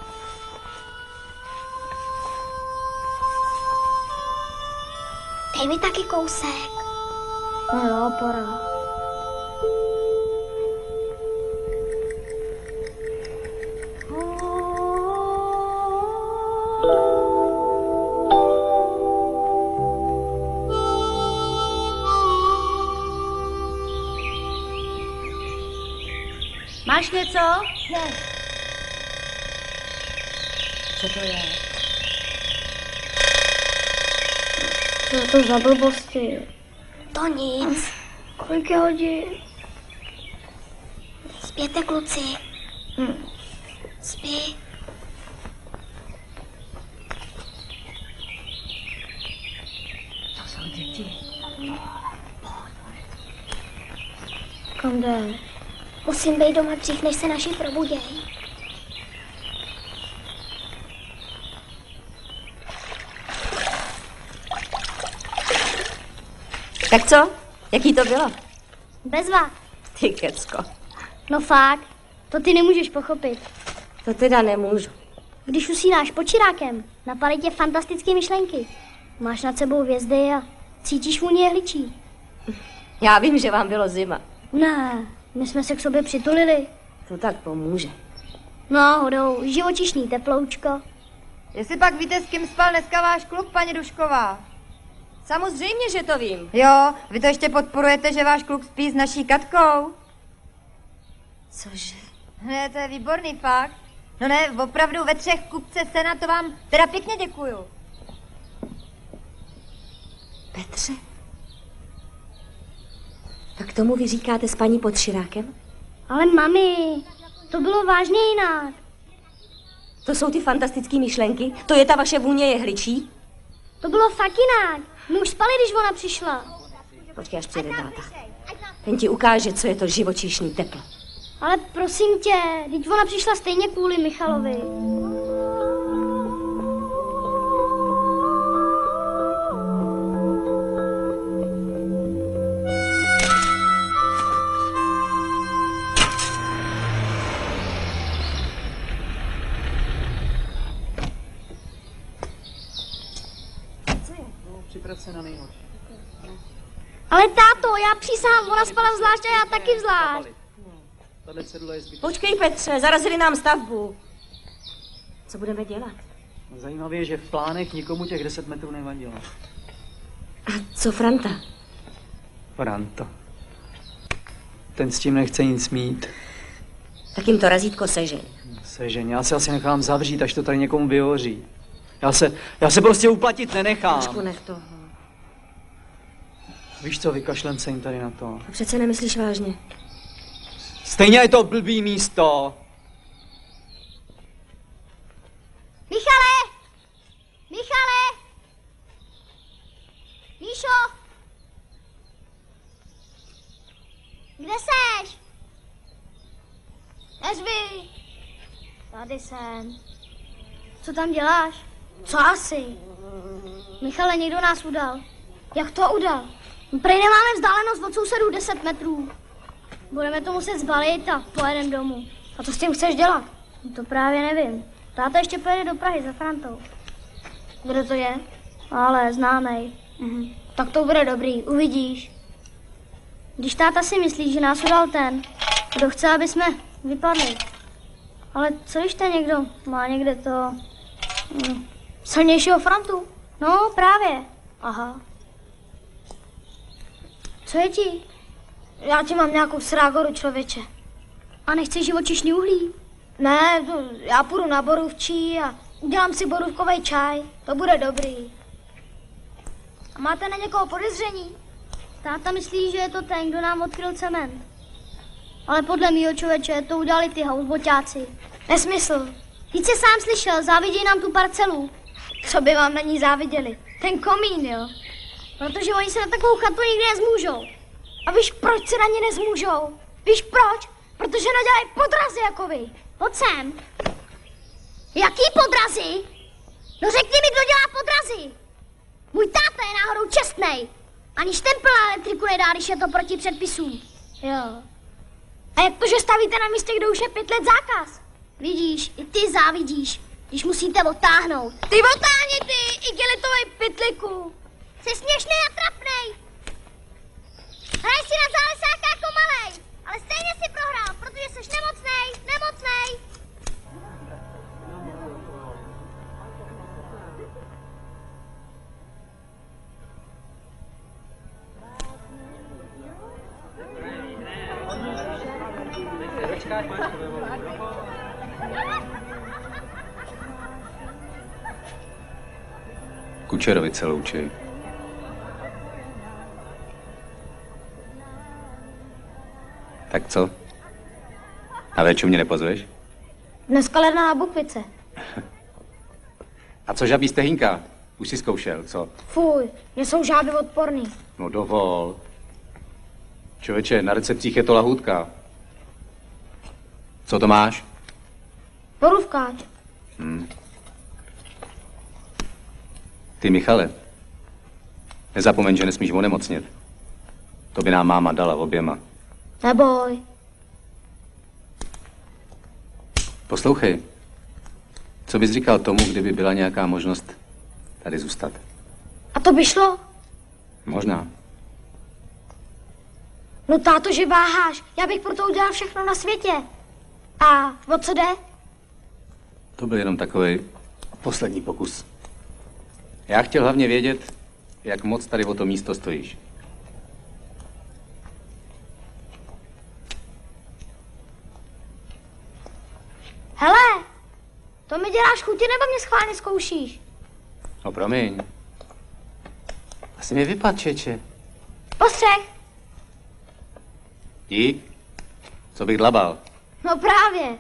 Dej mi taky kousek. No jo, pora. Máš něco? Ne. Co to je? Co je to za blbosti? To nic. Kolik je hodin? Spěte, kluci. Hm. Spí. To jsou děti. Kam jde? Musím být doma dřív, než se naši probuděj. Tak co? Jaký to bylo? Bezva. Ty kecko. No fakt, to ty nemůžeš pochopit. To teda nemůžu. Když usínáš pod čirákem, napadají tě fantastické myšlenky. Máš nad sebou hvězdy a cítíš vůni jehličí. Já vím, že vám bylo zima. Ne, my jsme se k sobě přitulili. To tak pomůže. Náhodou, živočišný teploučko. Jestli pak víte, s kým spal dneska váš kluk, paní Dušková? Samozřejmě, že to vím. Jo, vy to ještě podporujete, že váš kluk spí s naší Katkou? Cože? Ne, to je výborný fakt. No ne, opravdu ve třech kupce sena, to vám teda pěkně děkuju. Petře? Tak tomu vy říkáte s paní pod širákem? Ale mami, to bylo vážně jinak. To jsou ty fantastické myšlenky? To je ta vaše vůně jehličí? To bylo fakt jinak. My už spali, když ona přišla. Počkej, až přijde táta. Ten ti ukáže, co je to živočišný teplo. Ale prosím tě, teď ona přišla stejně kvůli Michalovi. Připrav se na nejhorší. Ale táto, já přísahám, ona spala zvlášť a já taky zvlášť. Tahle cedule je zbytečná. Počkej, Petře, zarazili nám stavbu. Co budeme dělat? Zajímavé je, že v plánech nikomu těch deset metrů nevadilo. A co Franta? Franta. Ten s tím nechce nic mít. Tak jim to razítko sežeň. Sežeň, já se asi nechám zavřít, až to tady někomu vyhoří. Já se, já se prostě uplatit nenechám. Trošku nech toho. Víš co, vykašlem se jim tady na to. To přece nemyslíš vážně. Stejně je to blbý místo. Michale! Michale! Míšo! Kde seš? Nezvi! Tady jsem. Co tam děláš? Co asi? Michale, někdo nás udal. Jak to udal? Prej nemáme vzdálenost od sousedů deset metrů. Budeme to muset zbalit a pojedeme domů. A co s tím chceš dělat? To právě nevím. Táta ještě pojede do Prahy za Frantou. Kdo to je? Ale známej. Mhm. Tak to bude dobrý, uvidíš. Když táta si myslí, že nás udal ten, kdo chce, aby jsme vypadli. Ale co když ten někdo má někde to hm, silnějšího Frantu? No, právě. Aha. Co je ti? Já ti mám nějakou srágoru, člověče. A nechceš živočišný uhlí? Ne, to, já půjdu na borůvčí a udělám si borůvkový čaj. To bude dobrý. A máte na někoho podezření? Táta myslí, že je to ten, kdo nám odkryl cement. Ale podle mýho člověče to udělali ty houseboťáci. Nesmysl. Teď jsi sám slyšel, závidějí nám tu parcelu. Co by vám na ní záviděli? Ten komín, jo? Protože oni se na takovou chatu nikdy nezmůžou. A víš, proč se na ně nezmůžou? Víš proč? Protože nadělají podrazy jako vy. Pojď sem. Jaký podrazy? No řekni mi, kdo dělá podrazy. Můj táta je náhodou čestnej. Ani štempel na elektriku nedá, když je to proti předpisům. Jo. A jak to, že stavíte na místě, kde už je pět let zákaz? Vidíš, i ty závidíš, když musíte odtáhnout. Ty odtáhni ty, igelitovej pytliku. Jsi směšnej a trapnej. Hraj si na zálesáka jako malej, ale stejně si prohrál, protože jsi nemocnej, nemocnej. Kučerovice loučej. Tak co? Na véču mě nepozveš? Dneska ledna na Bukvice. A co žabí stehínka? Už jsi zkoušel, co? Fuj, mě jsou žáby odporný. No dovol. Člověče, na recepcích je to lahůdka. Co to máš? Borůvkáč. Hmm. Ty, Michale, nezapomeň, že nesmíš onemocnět. To by nám máma dala oběma. Neboj. Poslouchej, co bys říkal tomu, kdyby byla nějaká možnost tady zůstat? A to by šlo? Možná. No táto, že váháš. Já bych pro to udělal všechno na světě. A o co jde? To byl jenom takový poslední pokus. Já chtěl hlavně vědět, jak moc tady o to místo stojíš. Hele, to mi děláš chutě nebo mě schválně zkoušíš? No promiň. Asi mi vypad, čeče. Postřeh. Dík. Co bych dlabal? No právě.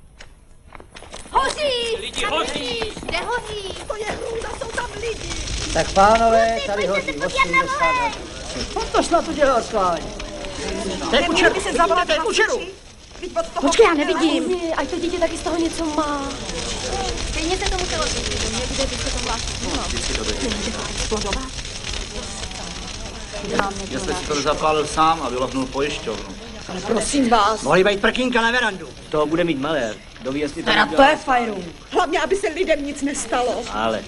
Hoří! Lidi, hoří! Kde hoří? To je hrůza, jsou tam lidi. Tak pánové, tady hoří osmdesát. On to snad udělal schválně. To je kučeru, se zavolat to je kučeru. Počkej, já nevidím. Ať to dítě taky z toho něco má. Stejně se to muselo zjistit. Někde by se to vlastně explodovat. Jestli si to zapálil sám a vylohnul pojišťovnu. Ale prosím vás. Mohli být prkínka na verandu. To bude mít malér. Kdo ví, jestli to Teda udělá. to je fajrů. Hlavně, aby se lidem nic nestalo. Ale.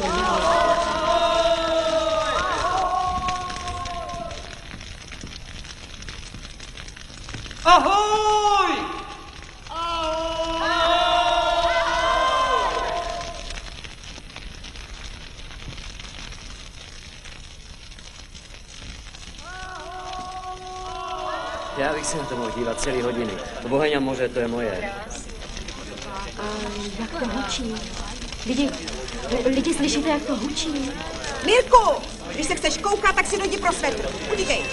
Ahoj! Já bych se na to mohl dívat celý hodiny. To Boheň a moře, to je moje. A jak to hučí? Lidi, lidi, slyšíte, jak to hučí? Mirku, když se chceš koukat, tak si dojdi pro svetru. Utíkej.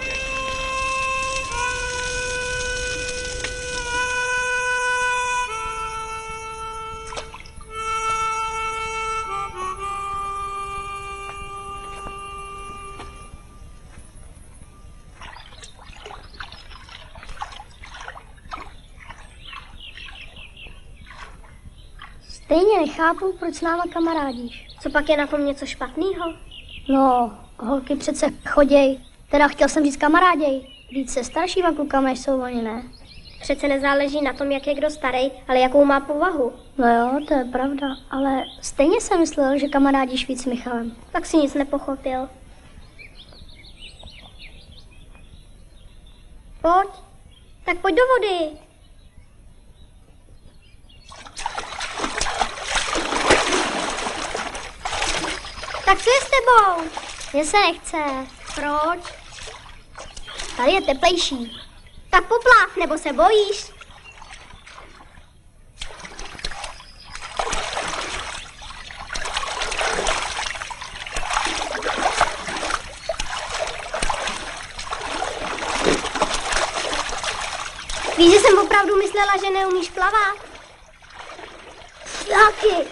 Stejně nechápu, proč s náma kamarádíš. Co pak je na tom něco špatného? No, holky přece choděj. Teda chtěl jsem říct kamaráděj. Víc se staršíma klukama jsou oni, ne? Přece nezáleží na tom, jak je kdo starý, ale jakou má povahu. No jo, to je pravda, ale stejně jsem myslel, že kamarádíš víc s Michalem. Tak si nic nepochopil. Pojď, tak pojď do vody. Tak co je s tebou? Mně se nechce. Proč? Tady je teplejší. Tak popláv, nebo se bojíš? Víš, že jsem opravdu myslela, že neumíš plavat? Jaký?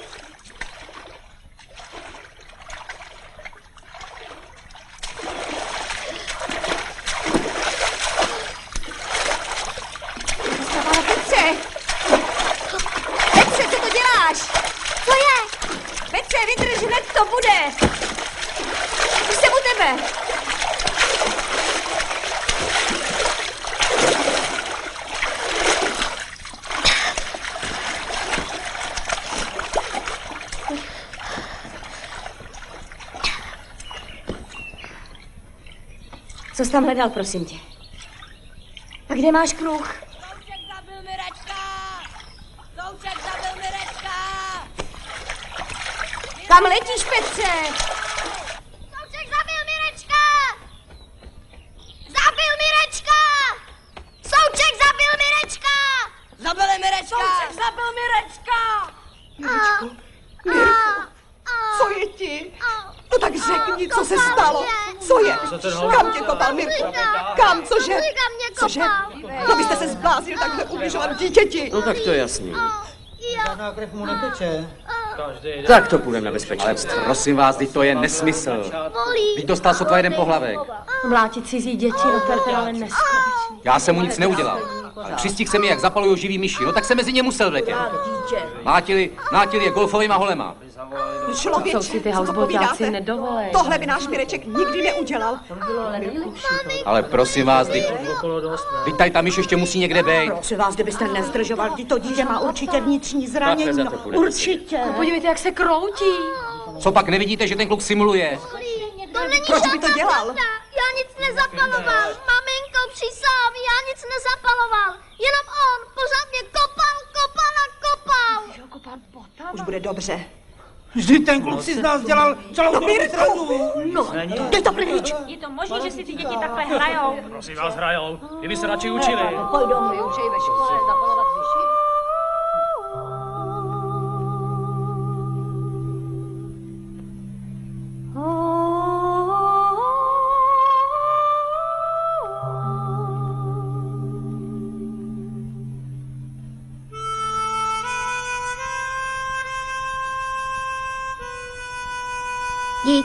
Petře! Petře, co to děláš? Co je? Petře, vydrž, hned to bude! Už jsem u tebe! Co jsi tam hledal, prosím tě? A kde máš kruh? Souček zabil Mirečka! Souček zabil Mirečka! Kam letíš, Petře? Souček zabil Mirečka! Zabil Mirečka! Souček zabil Mirečka! Zabili Mirečka! Souček zabil Mirečka! Mirečko, Mirečko, co je ti? No tak řekni, co se stalo. Co je? Kam tě kopal, Mirko? Kam, cože? Cože? No byste se zbláznil takhle ubližovat dítěti. No tak to je jasný. Žádná krev mu neteče. Tak to půjdeme na bezpečnost. Ale prosím vás, teď to je nesmysl. Teď dostal sotva jeden pohlavek. Mlátit cizí děti, no to je ale neskutečný. Já jsem mu nic neudělal. Ale přistihl se mi, jak zapalují živý myši. No tak se mezi ně musel vletět. Mlátili, mlátili je golfovýma holema. Člověče, Co si ty co housebotáci povídáte? nedovolej. Tohle by náš Mireček nikdy neudělal. Ale prosím vás, teď, teď tady ta myš ještě musí někde být. Prosím vás, kdybyste nezdržoval, to dítě má určitě vnitřní zranění. Takhle za to No, půjdeme. určitě. No podívejte, jak se kroutí. Co pak nevidíte, že ten kluk simuluje? To není Proč by to žádná dělal? pravda. Já nic nezapaloval. Maminko, přísahám, já nic nezapaloval. Jenom on pořád mě kopal, kopal a kopal. Už bude dobře. Vždyť ten kluk si z nás dělal celou dobu srandu. No, jde to pryč. Je to možné, že si ty děti takhle hrajou? Prosím vás, hrajou. Kdyby se radši učili. Pojď domů, vyučej ve škole zapalovat myši. Dík.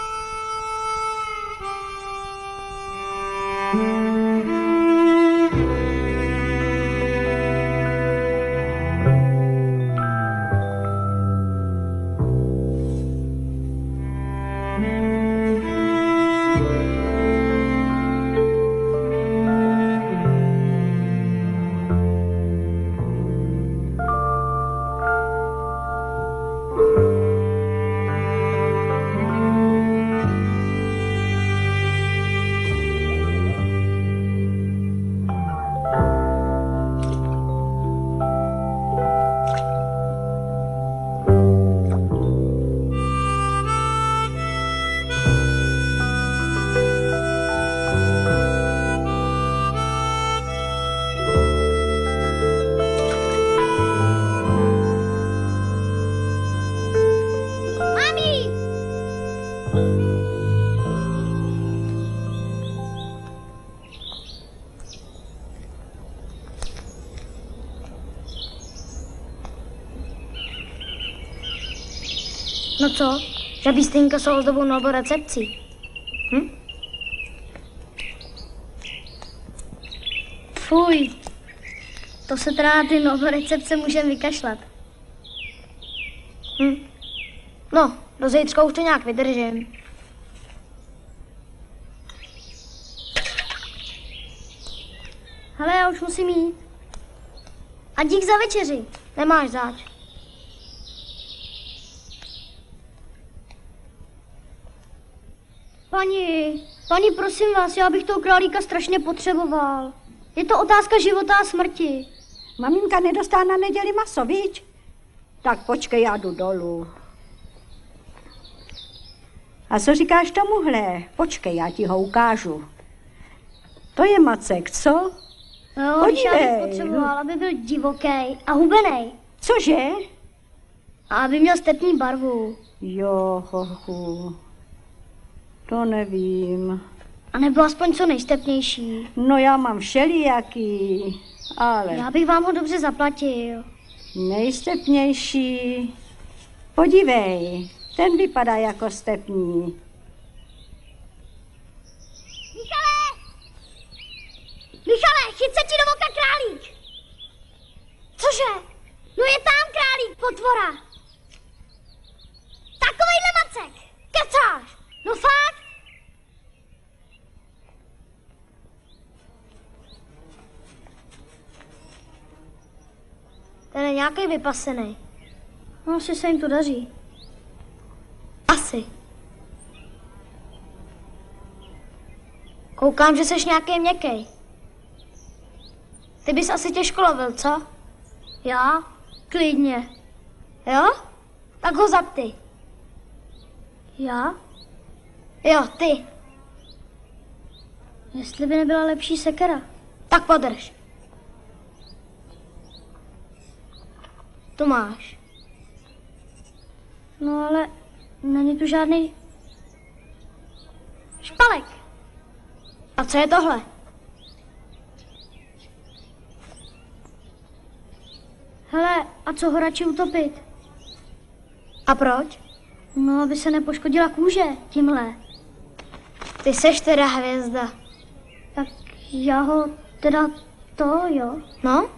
No co? Žabí stejnka s ozdobou nebo recepcí. Hm? Fuj. To se teda na ty nové recepce můžeme vykašlat. Hm? No, do zítřka už to nějak vydržím. Hele, já už musím jít. A dík za večeři. Nemáš zač. Pani, pani, prosím vás, já bych toho králíka strašně potřeboval. Je to otázka života a smrti. Maminka nedostala na neděli maso, viď? Tak počkej, já jdu dolů. A co říkáš tomuhle? Počkej, já ti ho ukážu. To je Macek, co? Jo, když já bych potřeboval, aby byl divoký a hubenej. Cože? A aby měl stepní barvu. Jo, hochu. To nevím. A nebo aspoň co nejstepnější. No já mám všelijaký, ale... Já bych vám ho dobře zaplatil. Nejstepnější. Podívej, ten vypadá jako stepní. Michale! Michale, chyť se ti do oka králík! Cože? No je tam králík, potvora! Takovejhle macek! Kecáš! No fakt! Ten je nějaký vypasený. No, asi se jim to daří. Asi. Koukám, že seš nějaký měkkej. Ty bys asi těžko lovil, co? Já? Klidně. Jo? Tak ho zapty. Já? Jo, ty. Jestli by nebyla lepší sekera, tak podrž. To máš. No ale není tu žádný špalek. A co je tohle? Hele, a co ho radši utopit? A proč? No, aby se nepoškodila kůže tímhle. Ty seš teda hvězda. Tak já ho teda to, jo? No?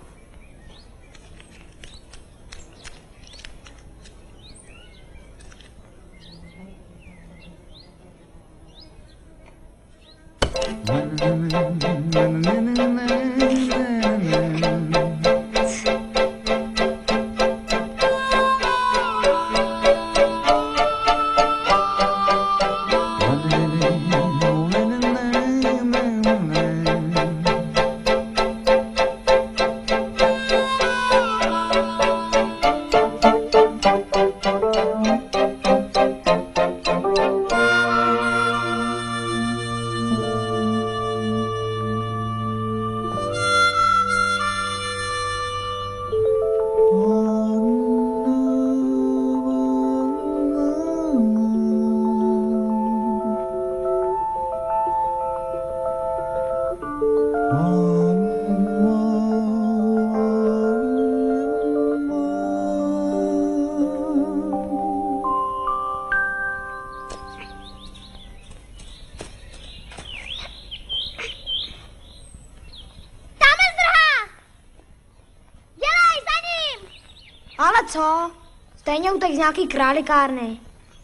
Ale co? Stejně utek z nějaký králikárny.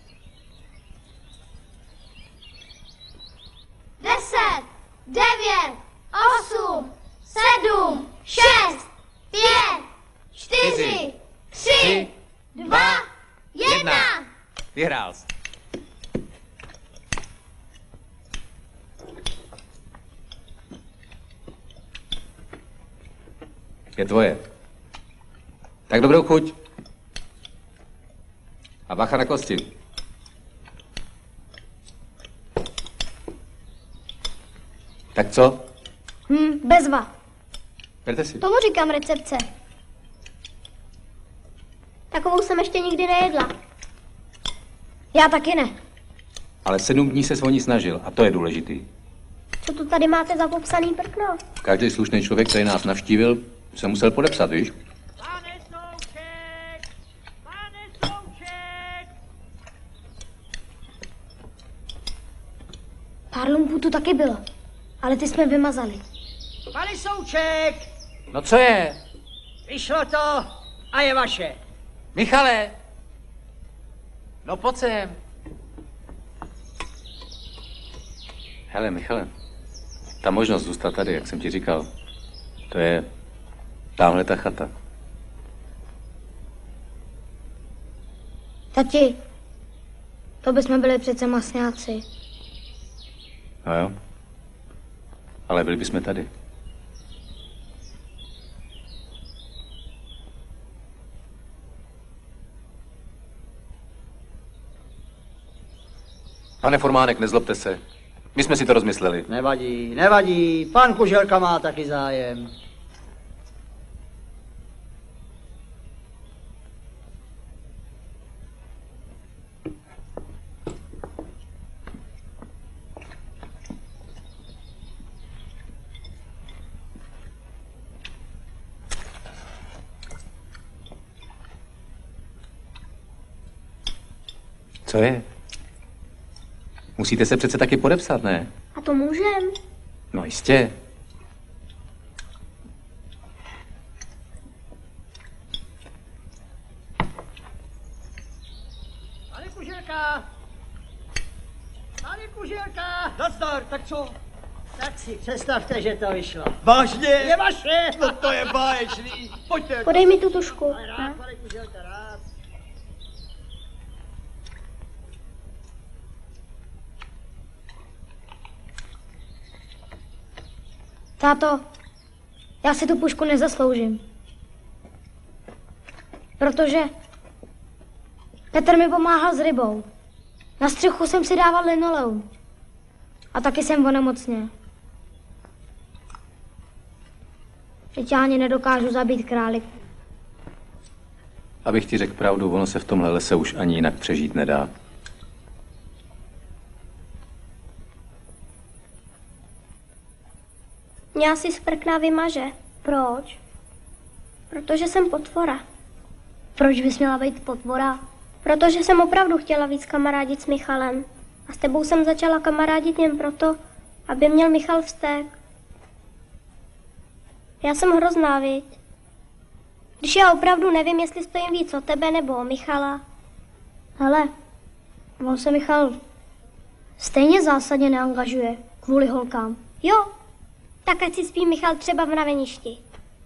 Deset, devět, osm, sedm, šest, pět, čtyři, tři, dva, jedna. Vyhrál jsi. Je tvoje. Tak dobrou chuť. A bacha na kosti. Tak co? Hm, bezva. Berte si. Tomu říkám recepce. Takovou jsem ještě nikdy nejedla. Já taky ne. Ale sedm dní se o ní snažil a to je důležitý. Co tu tady máte za popsaný prkno? Každý slušný člověk, který nás navštívil, se musel podepsat, víš? Pár lumpů tu taky bylo, ale ty jsme vymazali. Pane Souček! No co je? Vyšlo to a je vaše. Michale! No pojď sem. Hele, Michale, ta možnost zůstat tady, jak jsem ti říkal, to je tamhle ta chata. Tati, to bychom byli přece masňáci. No jo, ale byli bychom tady. Pane Formánek, nezlobte se. My jsme si to rozmysleli. Nevadí, nevadí. Pan Kuželka má taky zájem. Co je? Musíte se přece taky podepsat, ne? A to můžem? No jistě. Tady Kuželka! Tady Kuželka! Nazdar, tak co? Tak si představte, že to vyšlo. Vážně? Je vaše! No to je báječný. Pojďte. Podej mi tu tušku. Rád, pane Kuželka, rád. Táto, já si tu pušku nezasloužím. Protože Petr mi pomáhal s rybou. Na střechu jsem si dával linoleum. A taky jsem onemocněl. Teď já ani nedokážu zabít králíka. Abych ti řekl pravdu, ono se v tomhle lese už ani jinak přežít nedá. Mě asi sprkná vymaže. Proč? Protože jsem potvora. Proč bys měla být potvora? Protože jsem opravdu chtěla víc kamarádit s Michalem. A s tebou jsem začala kamarádit jen proto, aby měl Michal vztek. Já jsem hrozná, viď? Když já opravdu nevím, jestli stojím víc o tebe nebo o Michala. Hele, on se Michal stejně zásadně neangažuje kvůli holkám. Jo, tak ať si spí Michal třeba v mraveništi.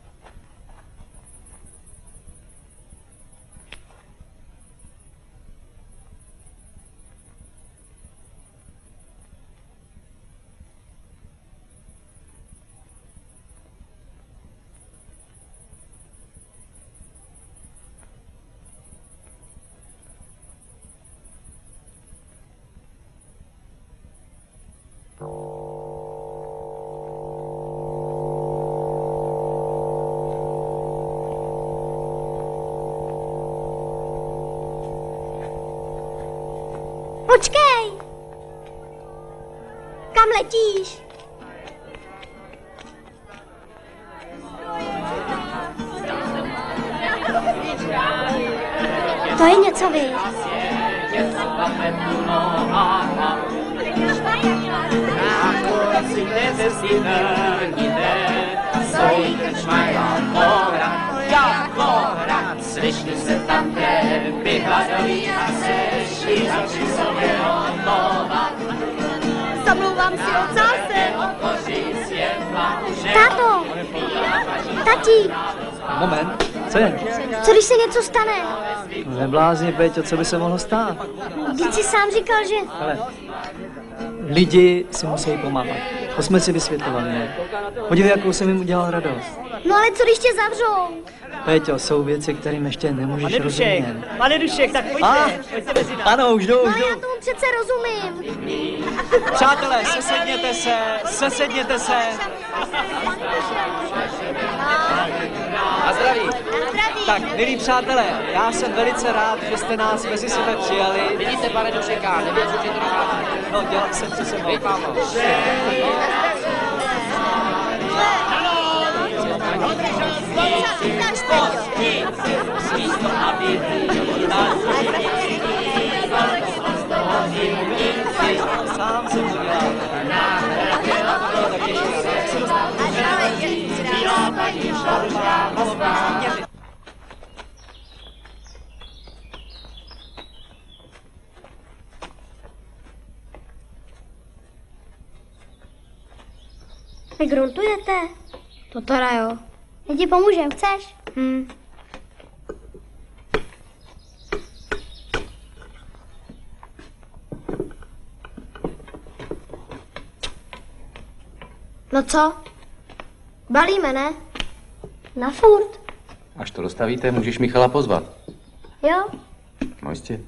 Počkej! Kam letíš? To je něco, vy. Slyšli se tam deby hladový a sešli a při sobě hotovat. Zamlouvám si ocáse. Otvoří světla, že... Táto! Tati! Moment, co je? Co když se něco stane? No neblázni, Péťo, co by se mohlo stát? Vždyť jsi sám říkal, že... Ale lidi si musí pomáhat. To jsme si vysvětlovali, ne? Podívej, jakou jsem jim udělal radost. No ale co když tě zavřou? Péťo, jsou věci, kterým ještě nemůžeš Pane Dušek, rozumět. pane Dušek, tak pojďte, A? pojďte mezi nás. Ano, už jdu, No už ale já jdu. tomu přece rozumím. Přátelé, sesedněte se, sesedněte se. A zdraví. Tak, milí přátelé, já jsem velice rád, že jste nás mezi sebe přijali. Vidíte, pane Dušeka, nevěřu, že to dokáže. No, dělal jsem, co jsem mohl. Sám jsem to dělal. Vy gruntujete? To teda jo. Já ti pomůžem, chceš? Hm. No co? Balíme, ne? Na furt. Až to dostavíte, můžeš Michala pozvat. Jo? No jistě.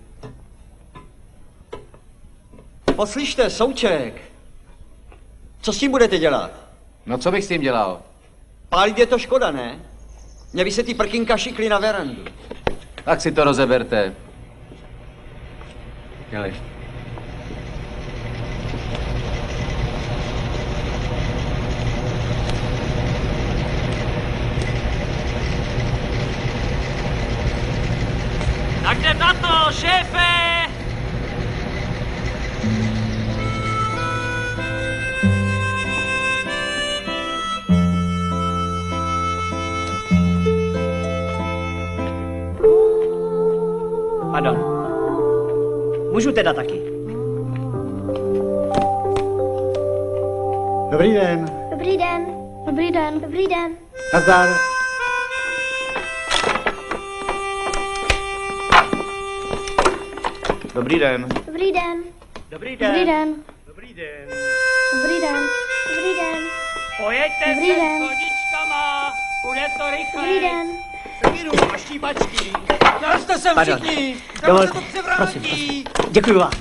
Poslyšte, Souček. Co s tím budete dělat? No co bych s tím dělal? Pálit je to škoda, ne? Mě by se ty prkínka šikly na verandu. Tak si to rozeberte. Dělej. Tak jdem na to, šéfe! Pardon. Můžu teda taky. Dobrý den. Dobrý den. Dobrý den. Dobrý den. Nazdar. Dobrý den. Dobrý den. Dobrý den. Dobrý den. Dobrý den. Dobrý den. Dobrý den. Pojeďte Dobrý se den. s chodičkama, bude to rychle. Dobrý den. Míru a štípačky. Narazte sem Pardon. všichni, nebo Dovol, se to převrátí. prosím, prosím. Děkuji vám.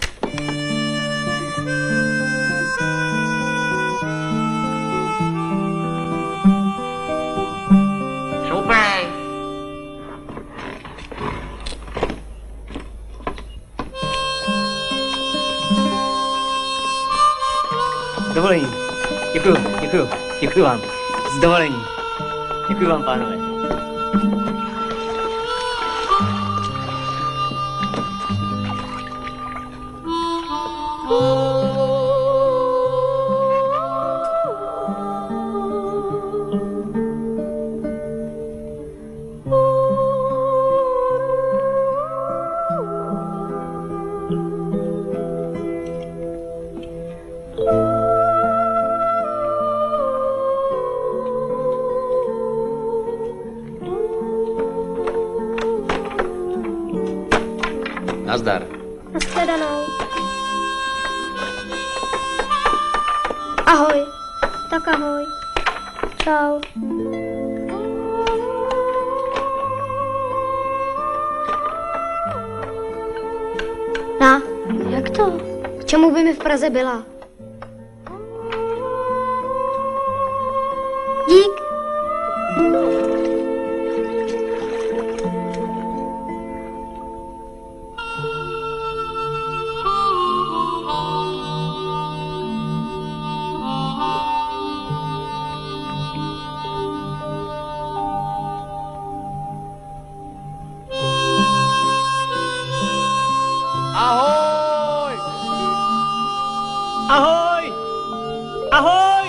Šoupej. S dovolením. Děkuji, děkuji, děkuji vám. S dovolením. Děkuji vám, pánové. Nazdar. Nashledanou. Ahoj. Tak ahoj. Čau. Na, jak to? K čemu by mi v Praze byla? Dík. Ahoj! Ahoj! Ahoj!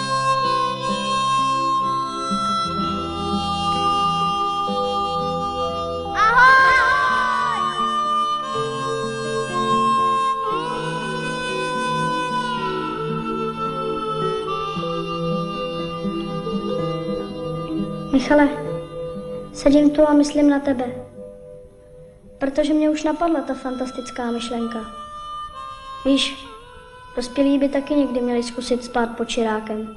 Michale, sedím tu a myslím na tebe. Protože mě už napadla ta fantastická myšlenka. Víš, dospělí by taky někdy měli zkusit spát pod čirákem.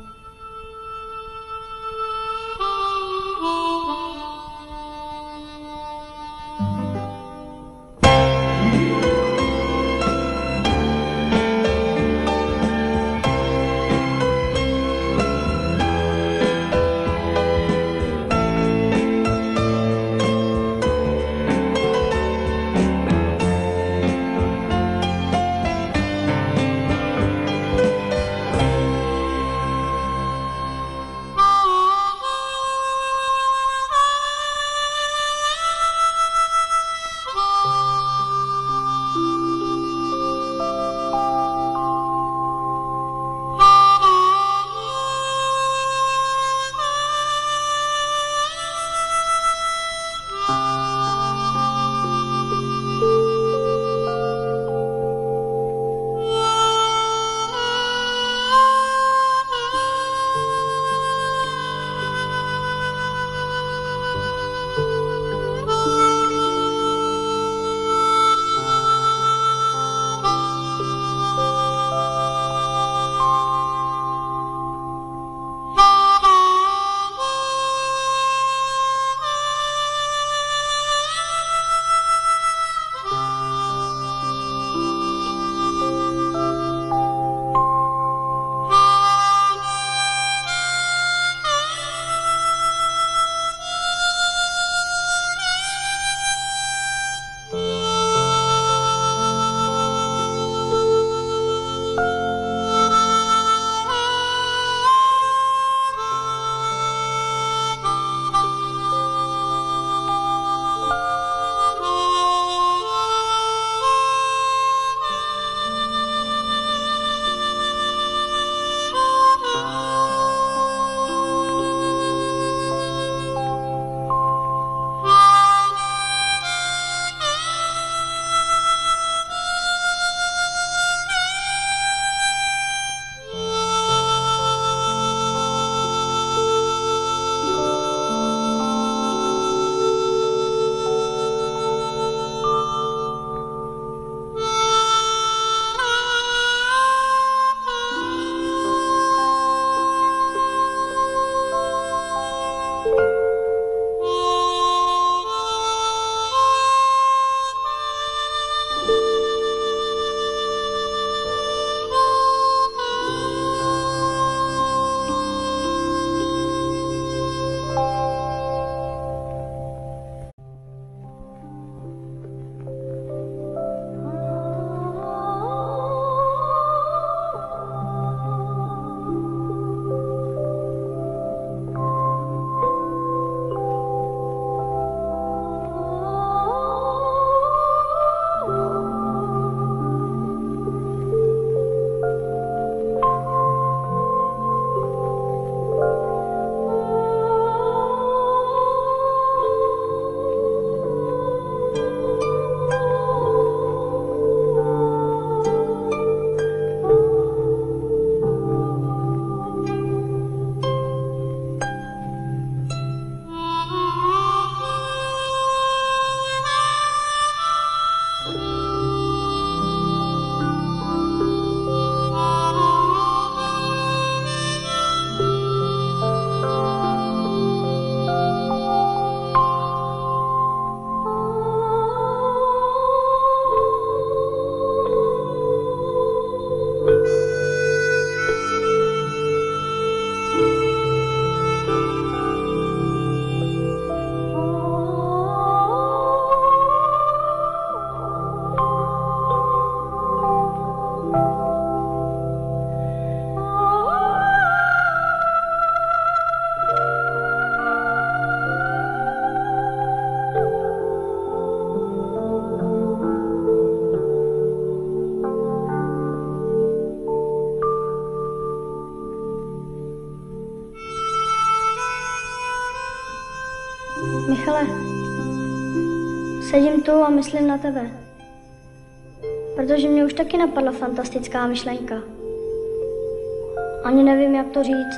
Michale, sedím tu a myslím na tebe. Protože mě už taky napadla fantastická myšlenka. Ani nevím, jak to říct.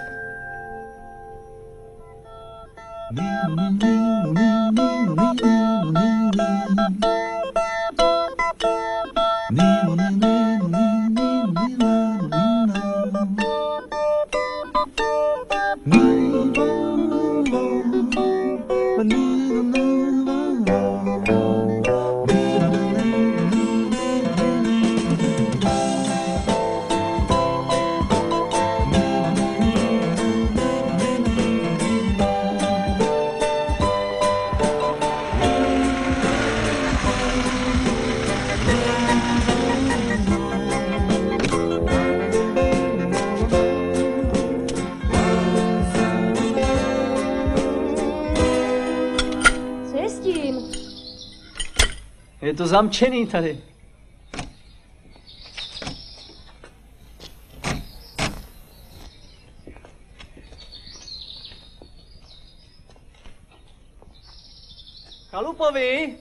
Je to zamčený tady. Chalupovi?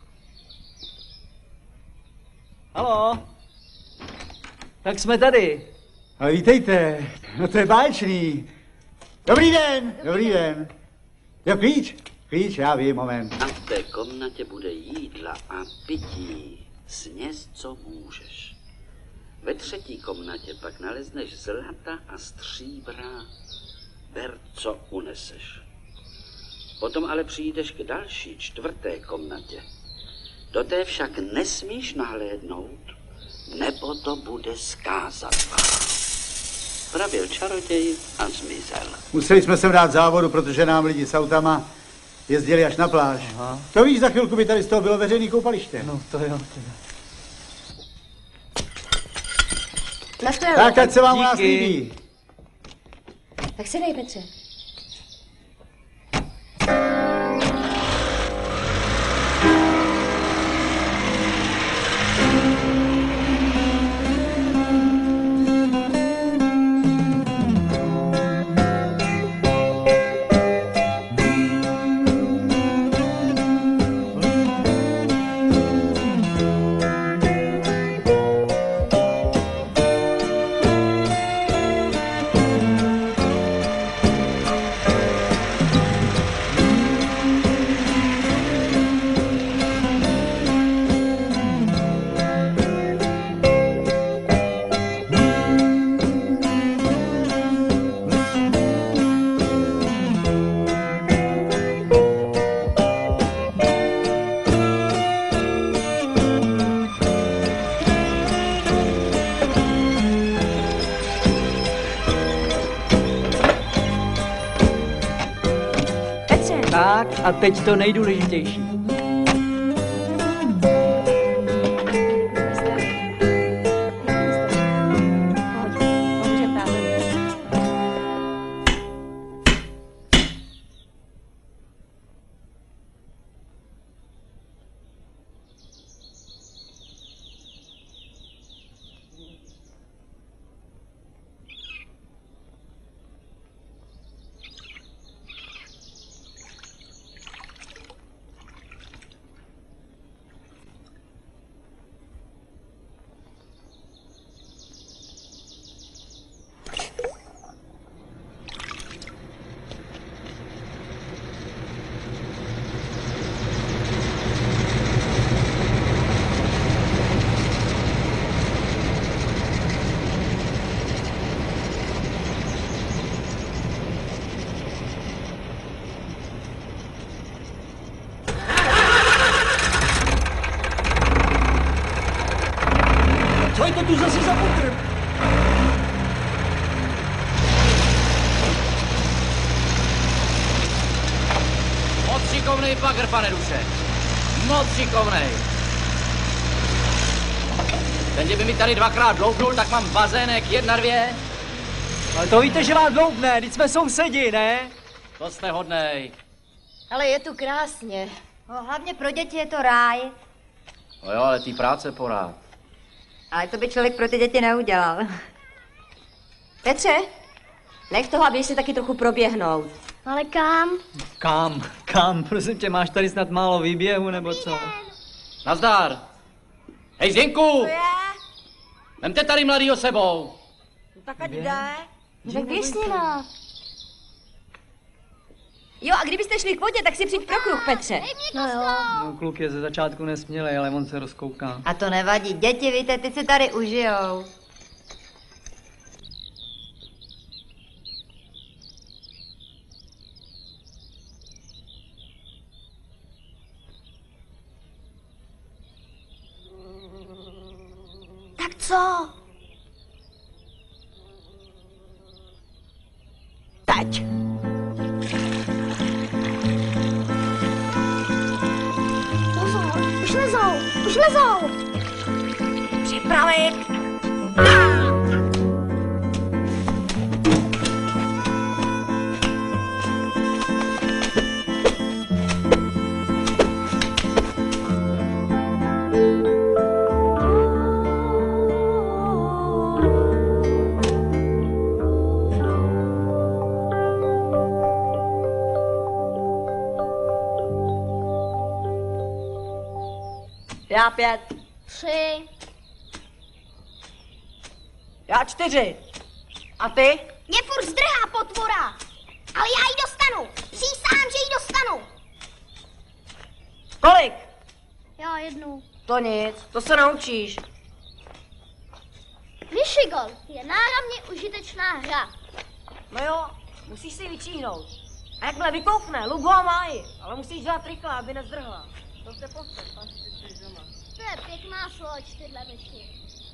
Haló? Tak jsme tady. Ale vítejte, no to je báječný. Dobrý den, dobrý den. Jo, klíč, klíč, já vím, moment. A v té komnatě bude jídla a pití, sněz, co můžeš. Ve třetí komnatě pak nalezneš zlata a stříbra, ber, co uneseš. Potom ale přijdeš k další, čtvrté komnatě. Do té však nesmíš nahlédnout, nebo to bude zkázatva. Pravil čaroděj a zmizel. Museli jsme sem dát závodu, protože nám lidi s autama jezdili až na pláž. Aha. To víš, za chvilku by tady z toho bylo veřejný koupaliště. No to jo, teda. Nashledanou. Tak, ať se vám u nás líbí. Tak si dej, Petře. Tak a teď to nejdůležitější. Co je to tu zase za pokrm? Moc šikovnej bagr, pane Duše. Moc šikovnej. Ten, kdyby mi tady dvakrát dloubnul, tak mám bazének jedna, dvě. Ale to víte, že vám dloubne, teď jsme sousedi, ne? To jste hodnej. Ale je tu krásně. No, hlavně pro děti je to ráj. No jo, ale tý práce porád. Ale to by člověk pro ty děti neudělal. Petře, nech toho, aby si taky trochu proběhnout. Ale kam? Kam? Kam? Prosím tě, máš tady snad málo výběhu, nebo co? Nazdar! Hej, Zdenku! Vemte tady mladýho sebou. No tak ať jde. Tak běž s nima. Jo, a kdybyste šli k vodě, tak si přijď pro kruh, Petře. No jo. No, kluk je ze začátku nesmělej, ale on se rozkouká. A to nevadí, děti, víte, ty se tady užijou. Tak co? Teď. Pozor, už lezou, už lezou. Připravit. Já pět. Tři. Já čtyři. A ty? Mě furt zdrhá potvora. Ale já ji dostanu. Přísahám, že ji dostanu. Kolik? Já jednu. To nic, to se naučíš. Myšigol je náramně užitečná hra. No jo, musíš si ji vyčíhnout. A jakmile vykoukne, luk ho mají. Ale musíš dělat rychle, aby nezdrhla. To se postav, pan si přijď doma. To je pěkná sloč, tyhle myši.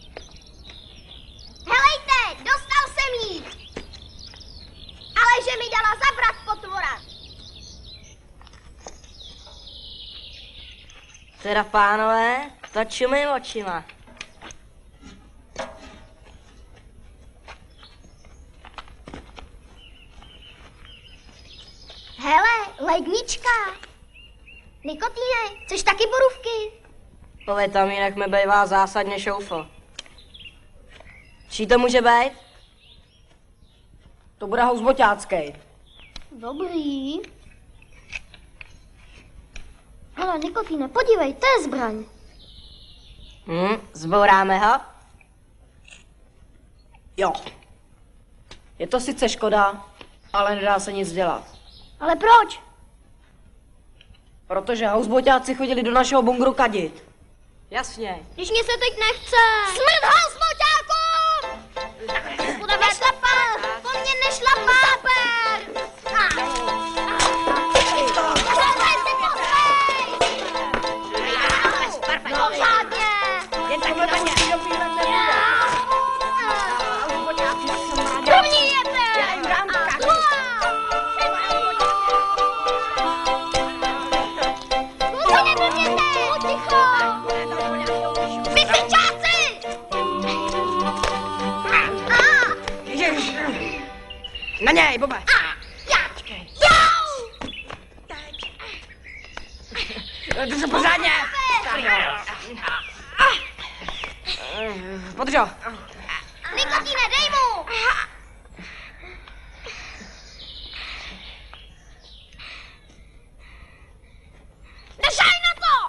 Helejte, dostal jsem jí. Ale že mi dala zabrat potvora. Teda pánové, začíme očima. Hele, lednička. Nikotýne, chceš taky borůvky? To vitamínek mi bývá zásadně šoufl. Čí to může být? To bude housboťáckej. Dobrý. Hele, Nikotýne, podívej, to je zbraň. Hm, zbouráme ho? Jo. Je to sice škoda, ale nedá se nic dělat. Ale proč? Protože housboťáci chodili do našeho bungru kadit. Jasně. Když mě se teď nechce. Smrt housboťákům! Nešlapal, po mně nešlapal. Super! Pořádně! Jen takhle paní Stýdovýhle nebude. Domníjete! Já jim dám kaku. Kluci, neblbněte! Ticho! Vysyčáci! Ježiš. Na něj, Bobe. Drž ho pořádně. Podrž ho. Nikotýne, dej mu! Držaj na to!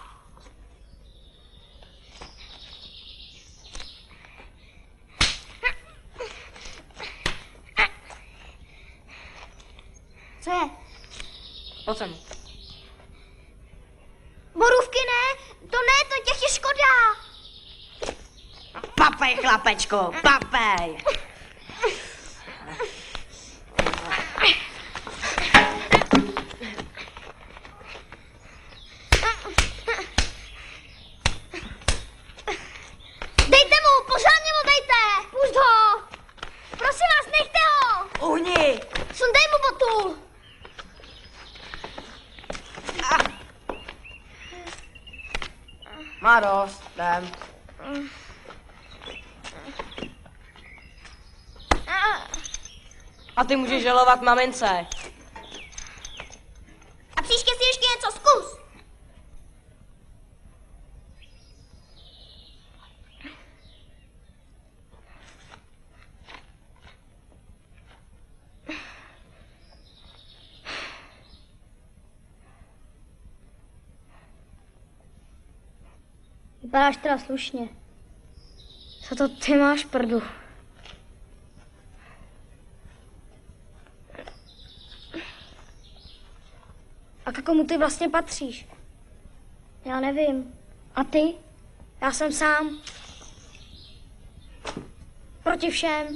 Co je? Pojď sem. Borůvky ne? To ne, to těch je škoda. Papej, chlapečku, papej. Dejte mu, pořádně mu dejte. Pusť ho. Prosím vás, nechte ho. Uhni. Sundej mu botu. Má dost, jdem. A ty můžeš žalovat mamince. A příště si ještě něco zkus. Vypadáš teda slušně. Co to ty máš, prdu? A k komu ty vlastně patříš? Já nevím. A ty? Já jsem sám. Proti všem.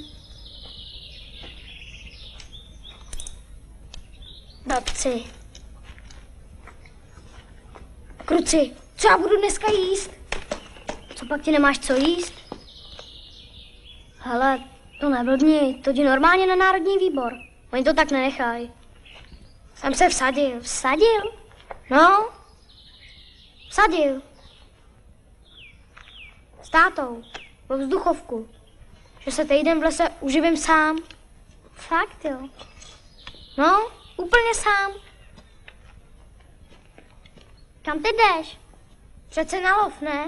Babci. Kruci, co já budu dneska jíst? Co pak ti nemáš co jíst? Hele, to neblbni, to jdi normálně na národní výbor. Oni to tak nenechají. Jsem se vsadil. Vsadil? No. Vsadil. S tátou. Po vzduchovku. Že se týden v lese uživím sám. Fakt, jo. No, úplně sám. Kam ty jdeš? Přece na lov, ne?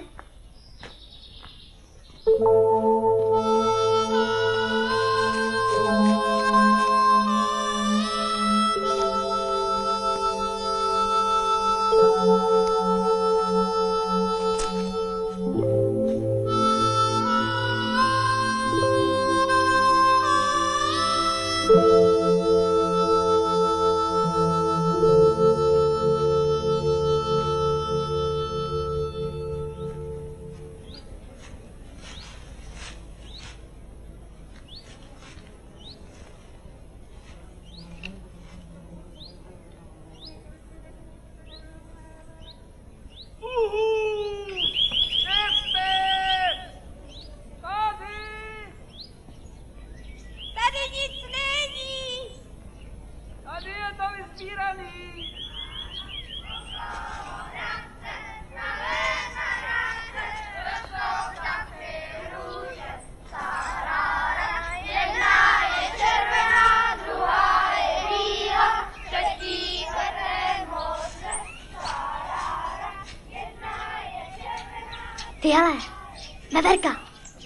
Ty hele, veverka.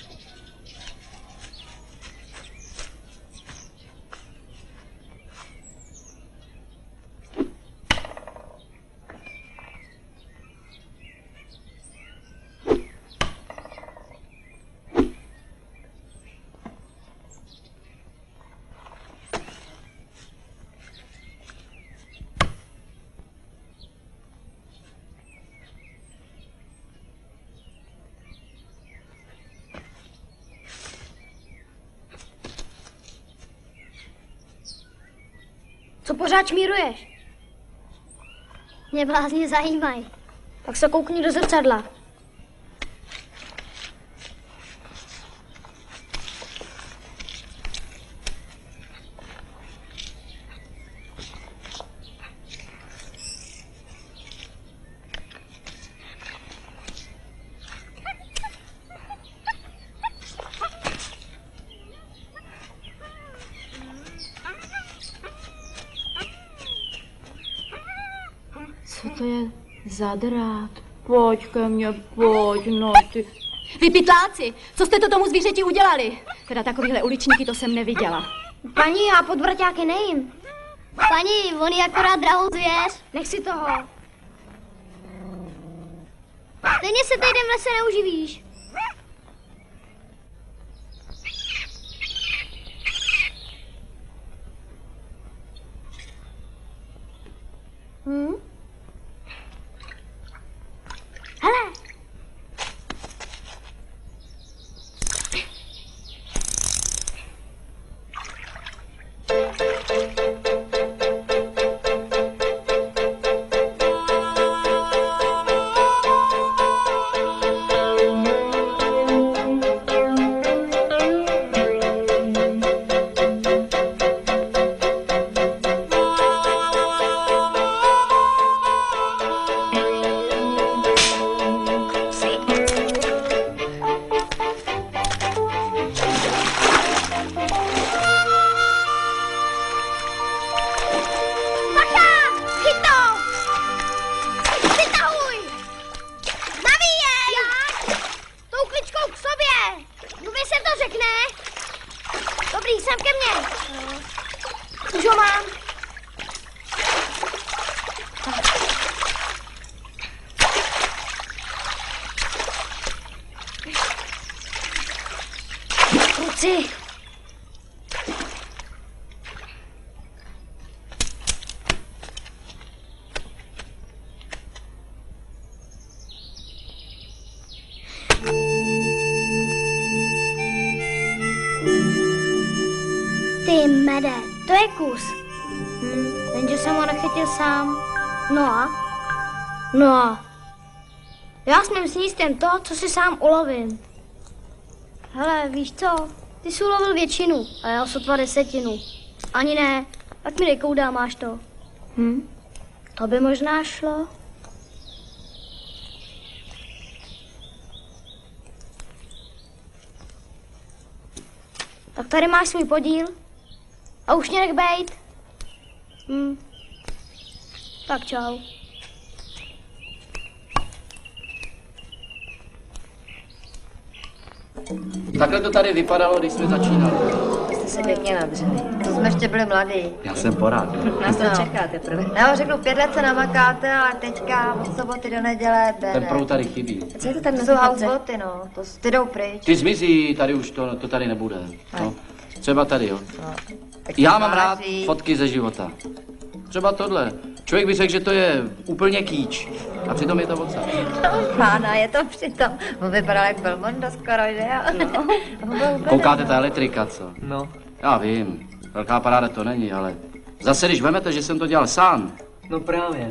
Co pořád šmíruješ? Mě blázni zajímají. Tak se koukni do zrcadla. Co to je za drát? Pojď ke mně, pojď, no ty. Vy pytláci, co jste to tomu zvířeti udělali? Teda takovýhle uličníky to jsem neviděla. Paní, já podvrťáky nejím. Paní, on je akorát drahou zvěř. Nech si toho. Stejně se týden v lese neuživíš. Hm? Hele. Chci. Ty mede, to je kus. Hm, jenže jsem ho nechytil sám. No a? No a? Já smím sníst jen to, co si sám ulovím. Hele, víš co? Ty jsi ulovil většinu a já sotva desetinu. Ani ne. Tak mi dej kouda, máš to. Hm? To by možná šlo. Tak tady máš svůj podíl. A už mě nech bejt. Hm. Tak čau. Takhle to tady vypadalo, když jsme začínali. Jste se pěkně nadřeli. To jsme ještě byli mladí. Já jsem porád. Nás to čeká teprve. Já vám řeknu, pět let se namakáte, ale teďka od soboty do neděle bere. Ten proud tady chybí. Co je to tady? Jsou houseboty, no. To ty jdou pryč. Ty zmizí, tady už to, to tady nebude. No. Třeba tady, jo. Já mám rád fotky ze života. Třeba tohle. Člověk by řekl, že to je úplně kýč. A přitom je to odsaď. Pána, je to přitom. On vypadal jak Belmondo skoro, že jo? No. Koukáte ta elektrika, co? No. Já vím. Velká paráda to není, ale zase, když vemete, že jsem to dělal sám. No právě.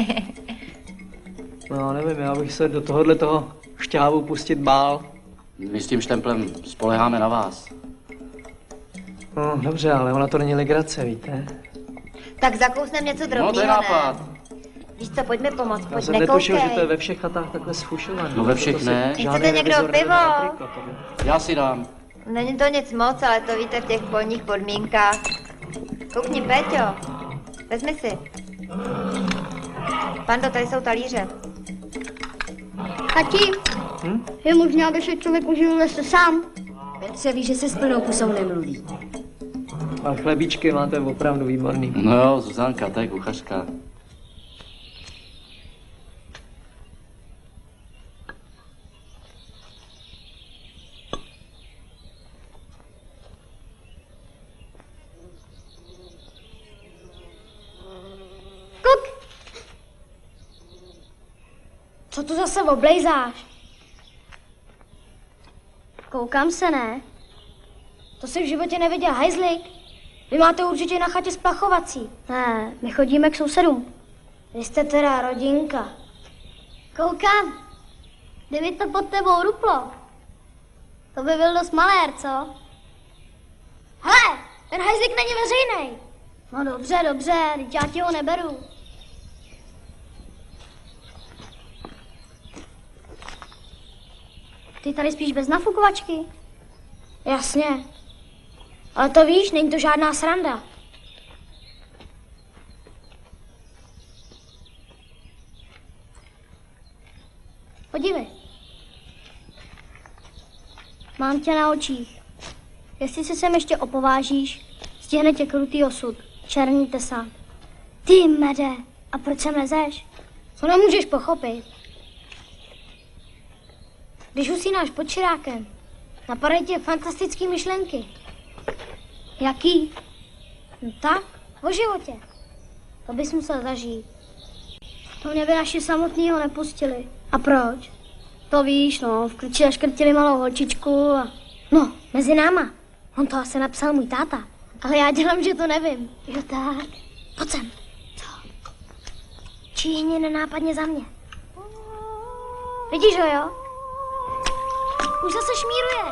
No, nevím, já bych se do tohohle toho šťávu pustit bál. My s tím štemplem spoleháme na vás. No, dobře, ale ona to není legrace, víte? Tak zakousnem něco drobného, no, to je nápad. Víš co, pojďme pomoct, pojď, Já jsem nekoukej. netušil, že to je ve všech chatách takhle sfušované. No ve všech ne. Chcete někdo pivo? Já si dám. Není to nic moc, ale to víte v těch polních podmínkách. Koukni, Péťo. Vezmi si. Pando, tady jsou talíře. Tati, hm? Je možná, aby se člověk užil lese sám. Petře, víš, že se s plnou pusou nemluví. A chlebíčky máte opravdu výborný. No jo, Zuzanka, to je kuchařka. Kuk! Co tu zase oblejzáš? Koukám se, ne? To jsi v životě neviděl, hajzlik. Vy máte určitě na chatě splachovací. Ne, my chodíme k sousedům. Vy jste teda rodinka. Koukám. Kdyby to pod tebou ruplo, to by byl dost malér, co? Hele, ten hajzlik není veřejný. No dobře, dobře, teď já ti ho neberu. Ty tady spíš bez nafukovačky? Jasně. Ale to víš, není to žádná sranda. Podívej. Mám tě na očích. Jestli se sem ještě opovážíš, stihne tě krutý osud. Černý tesát. Ty mede, a proč sem lezeš? To nemůžeš pochopit. Když usínáš pod čirákem, napadají tě fantastický myšlenky. Jaký? No tak, o životě. To bys musel zažít. To mě by naši samotnýho nepustili. A proč? To víš, no, v klíči zaškrtili malou holčičku a... No, mezi náma. On to asi napsal můj táta. Ale já dělám, že to nevím. Jo tak. Pojď sem. Co? Číhni nenápadně za mě. Vidíš ho, jo? Už zase šmíruje.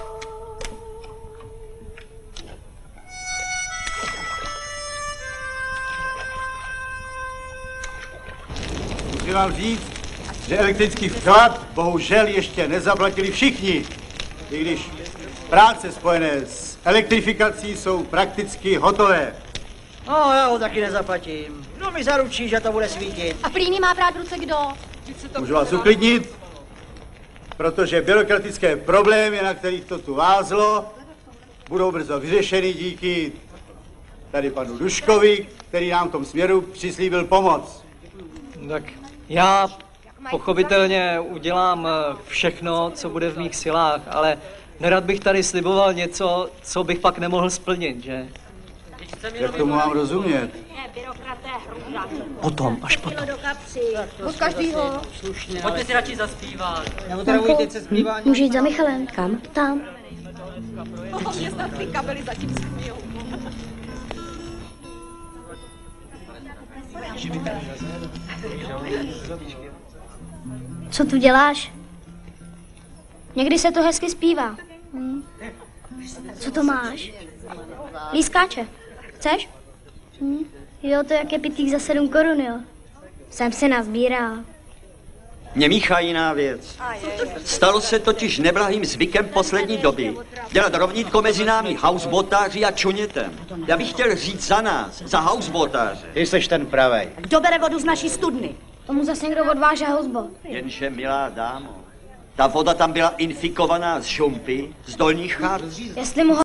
Musím vám říct, že elektrický vklad bohužel ještě nezaplatili všichni. I když práce spojené s elektrifikací jsou prakticky hotové. No, já ho taky nezaplatím. Kdo mi zaručí, že to bude svítit? A plíny má brát v ruce kdo? Můžu vás uklidnit, protože byrokratické problémy, na kterých to tu vázlo, budou brzo vyřešeny díky tady panu Duškovi, který nám v tom směru přislíbil pomoc. Tak já pochopitelně udělám všechno, co bude v mých silách, ale Nerad bych tady sliboval něco, co bych pak nemohl splnit, že? Jak tomu mám rozumět? Potom, až potom. Od každýho. Pojďme si radši zaspívat. Můžu jít za Michalem. Kam? Tam. Mě snad ty kabely zatím smějou. Co tu děláš? Někdy se to hezky zpívá. Hm. Co to máš? Lískáče. Chceš? Hm. Jo, to jak je pitlík za sedm korun, jo. Jsem se nazbíral. Mě míchá jiná věc. Stalo se totiž neblahým zvykem poslední doby dělat rovnítko mezi námi housebotáři a čunětem. Já bych chtěl říct za nás, za housebotáře. Ty seš ten pravej. Kdo bere vodu z naší studny? Tomu zase někdo odváže housebot. Jenže, milá dámo, ta voda tam byla infikovaná z žumpy, z dolních chat. Jestli mu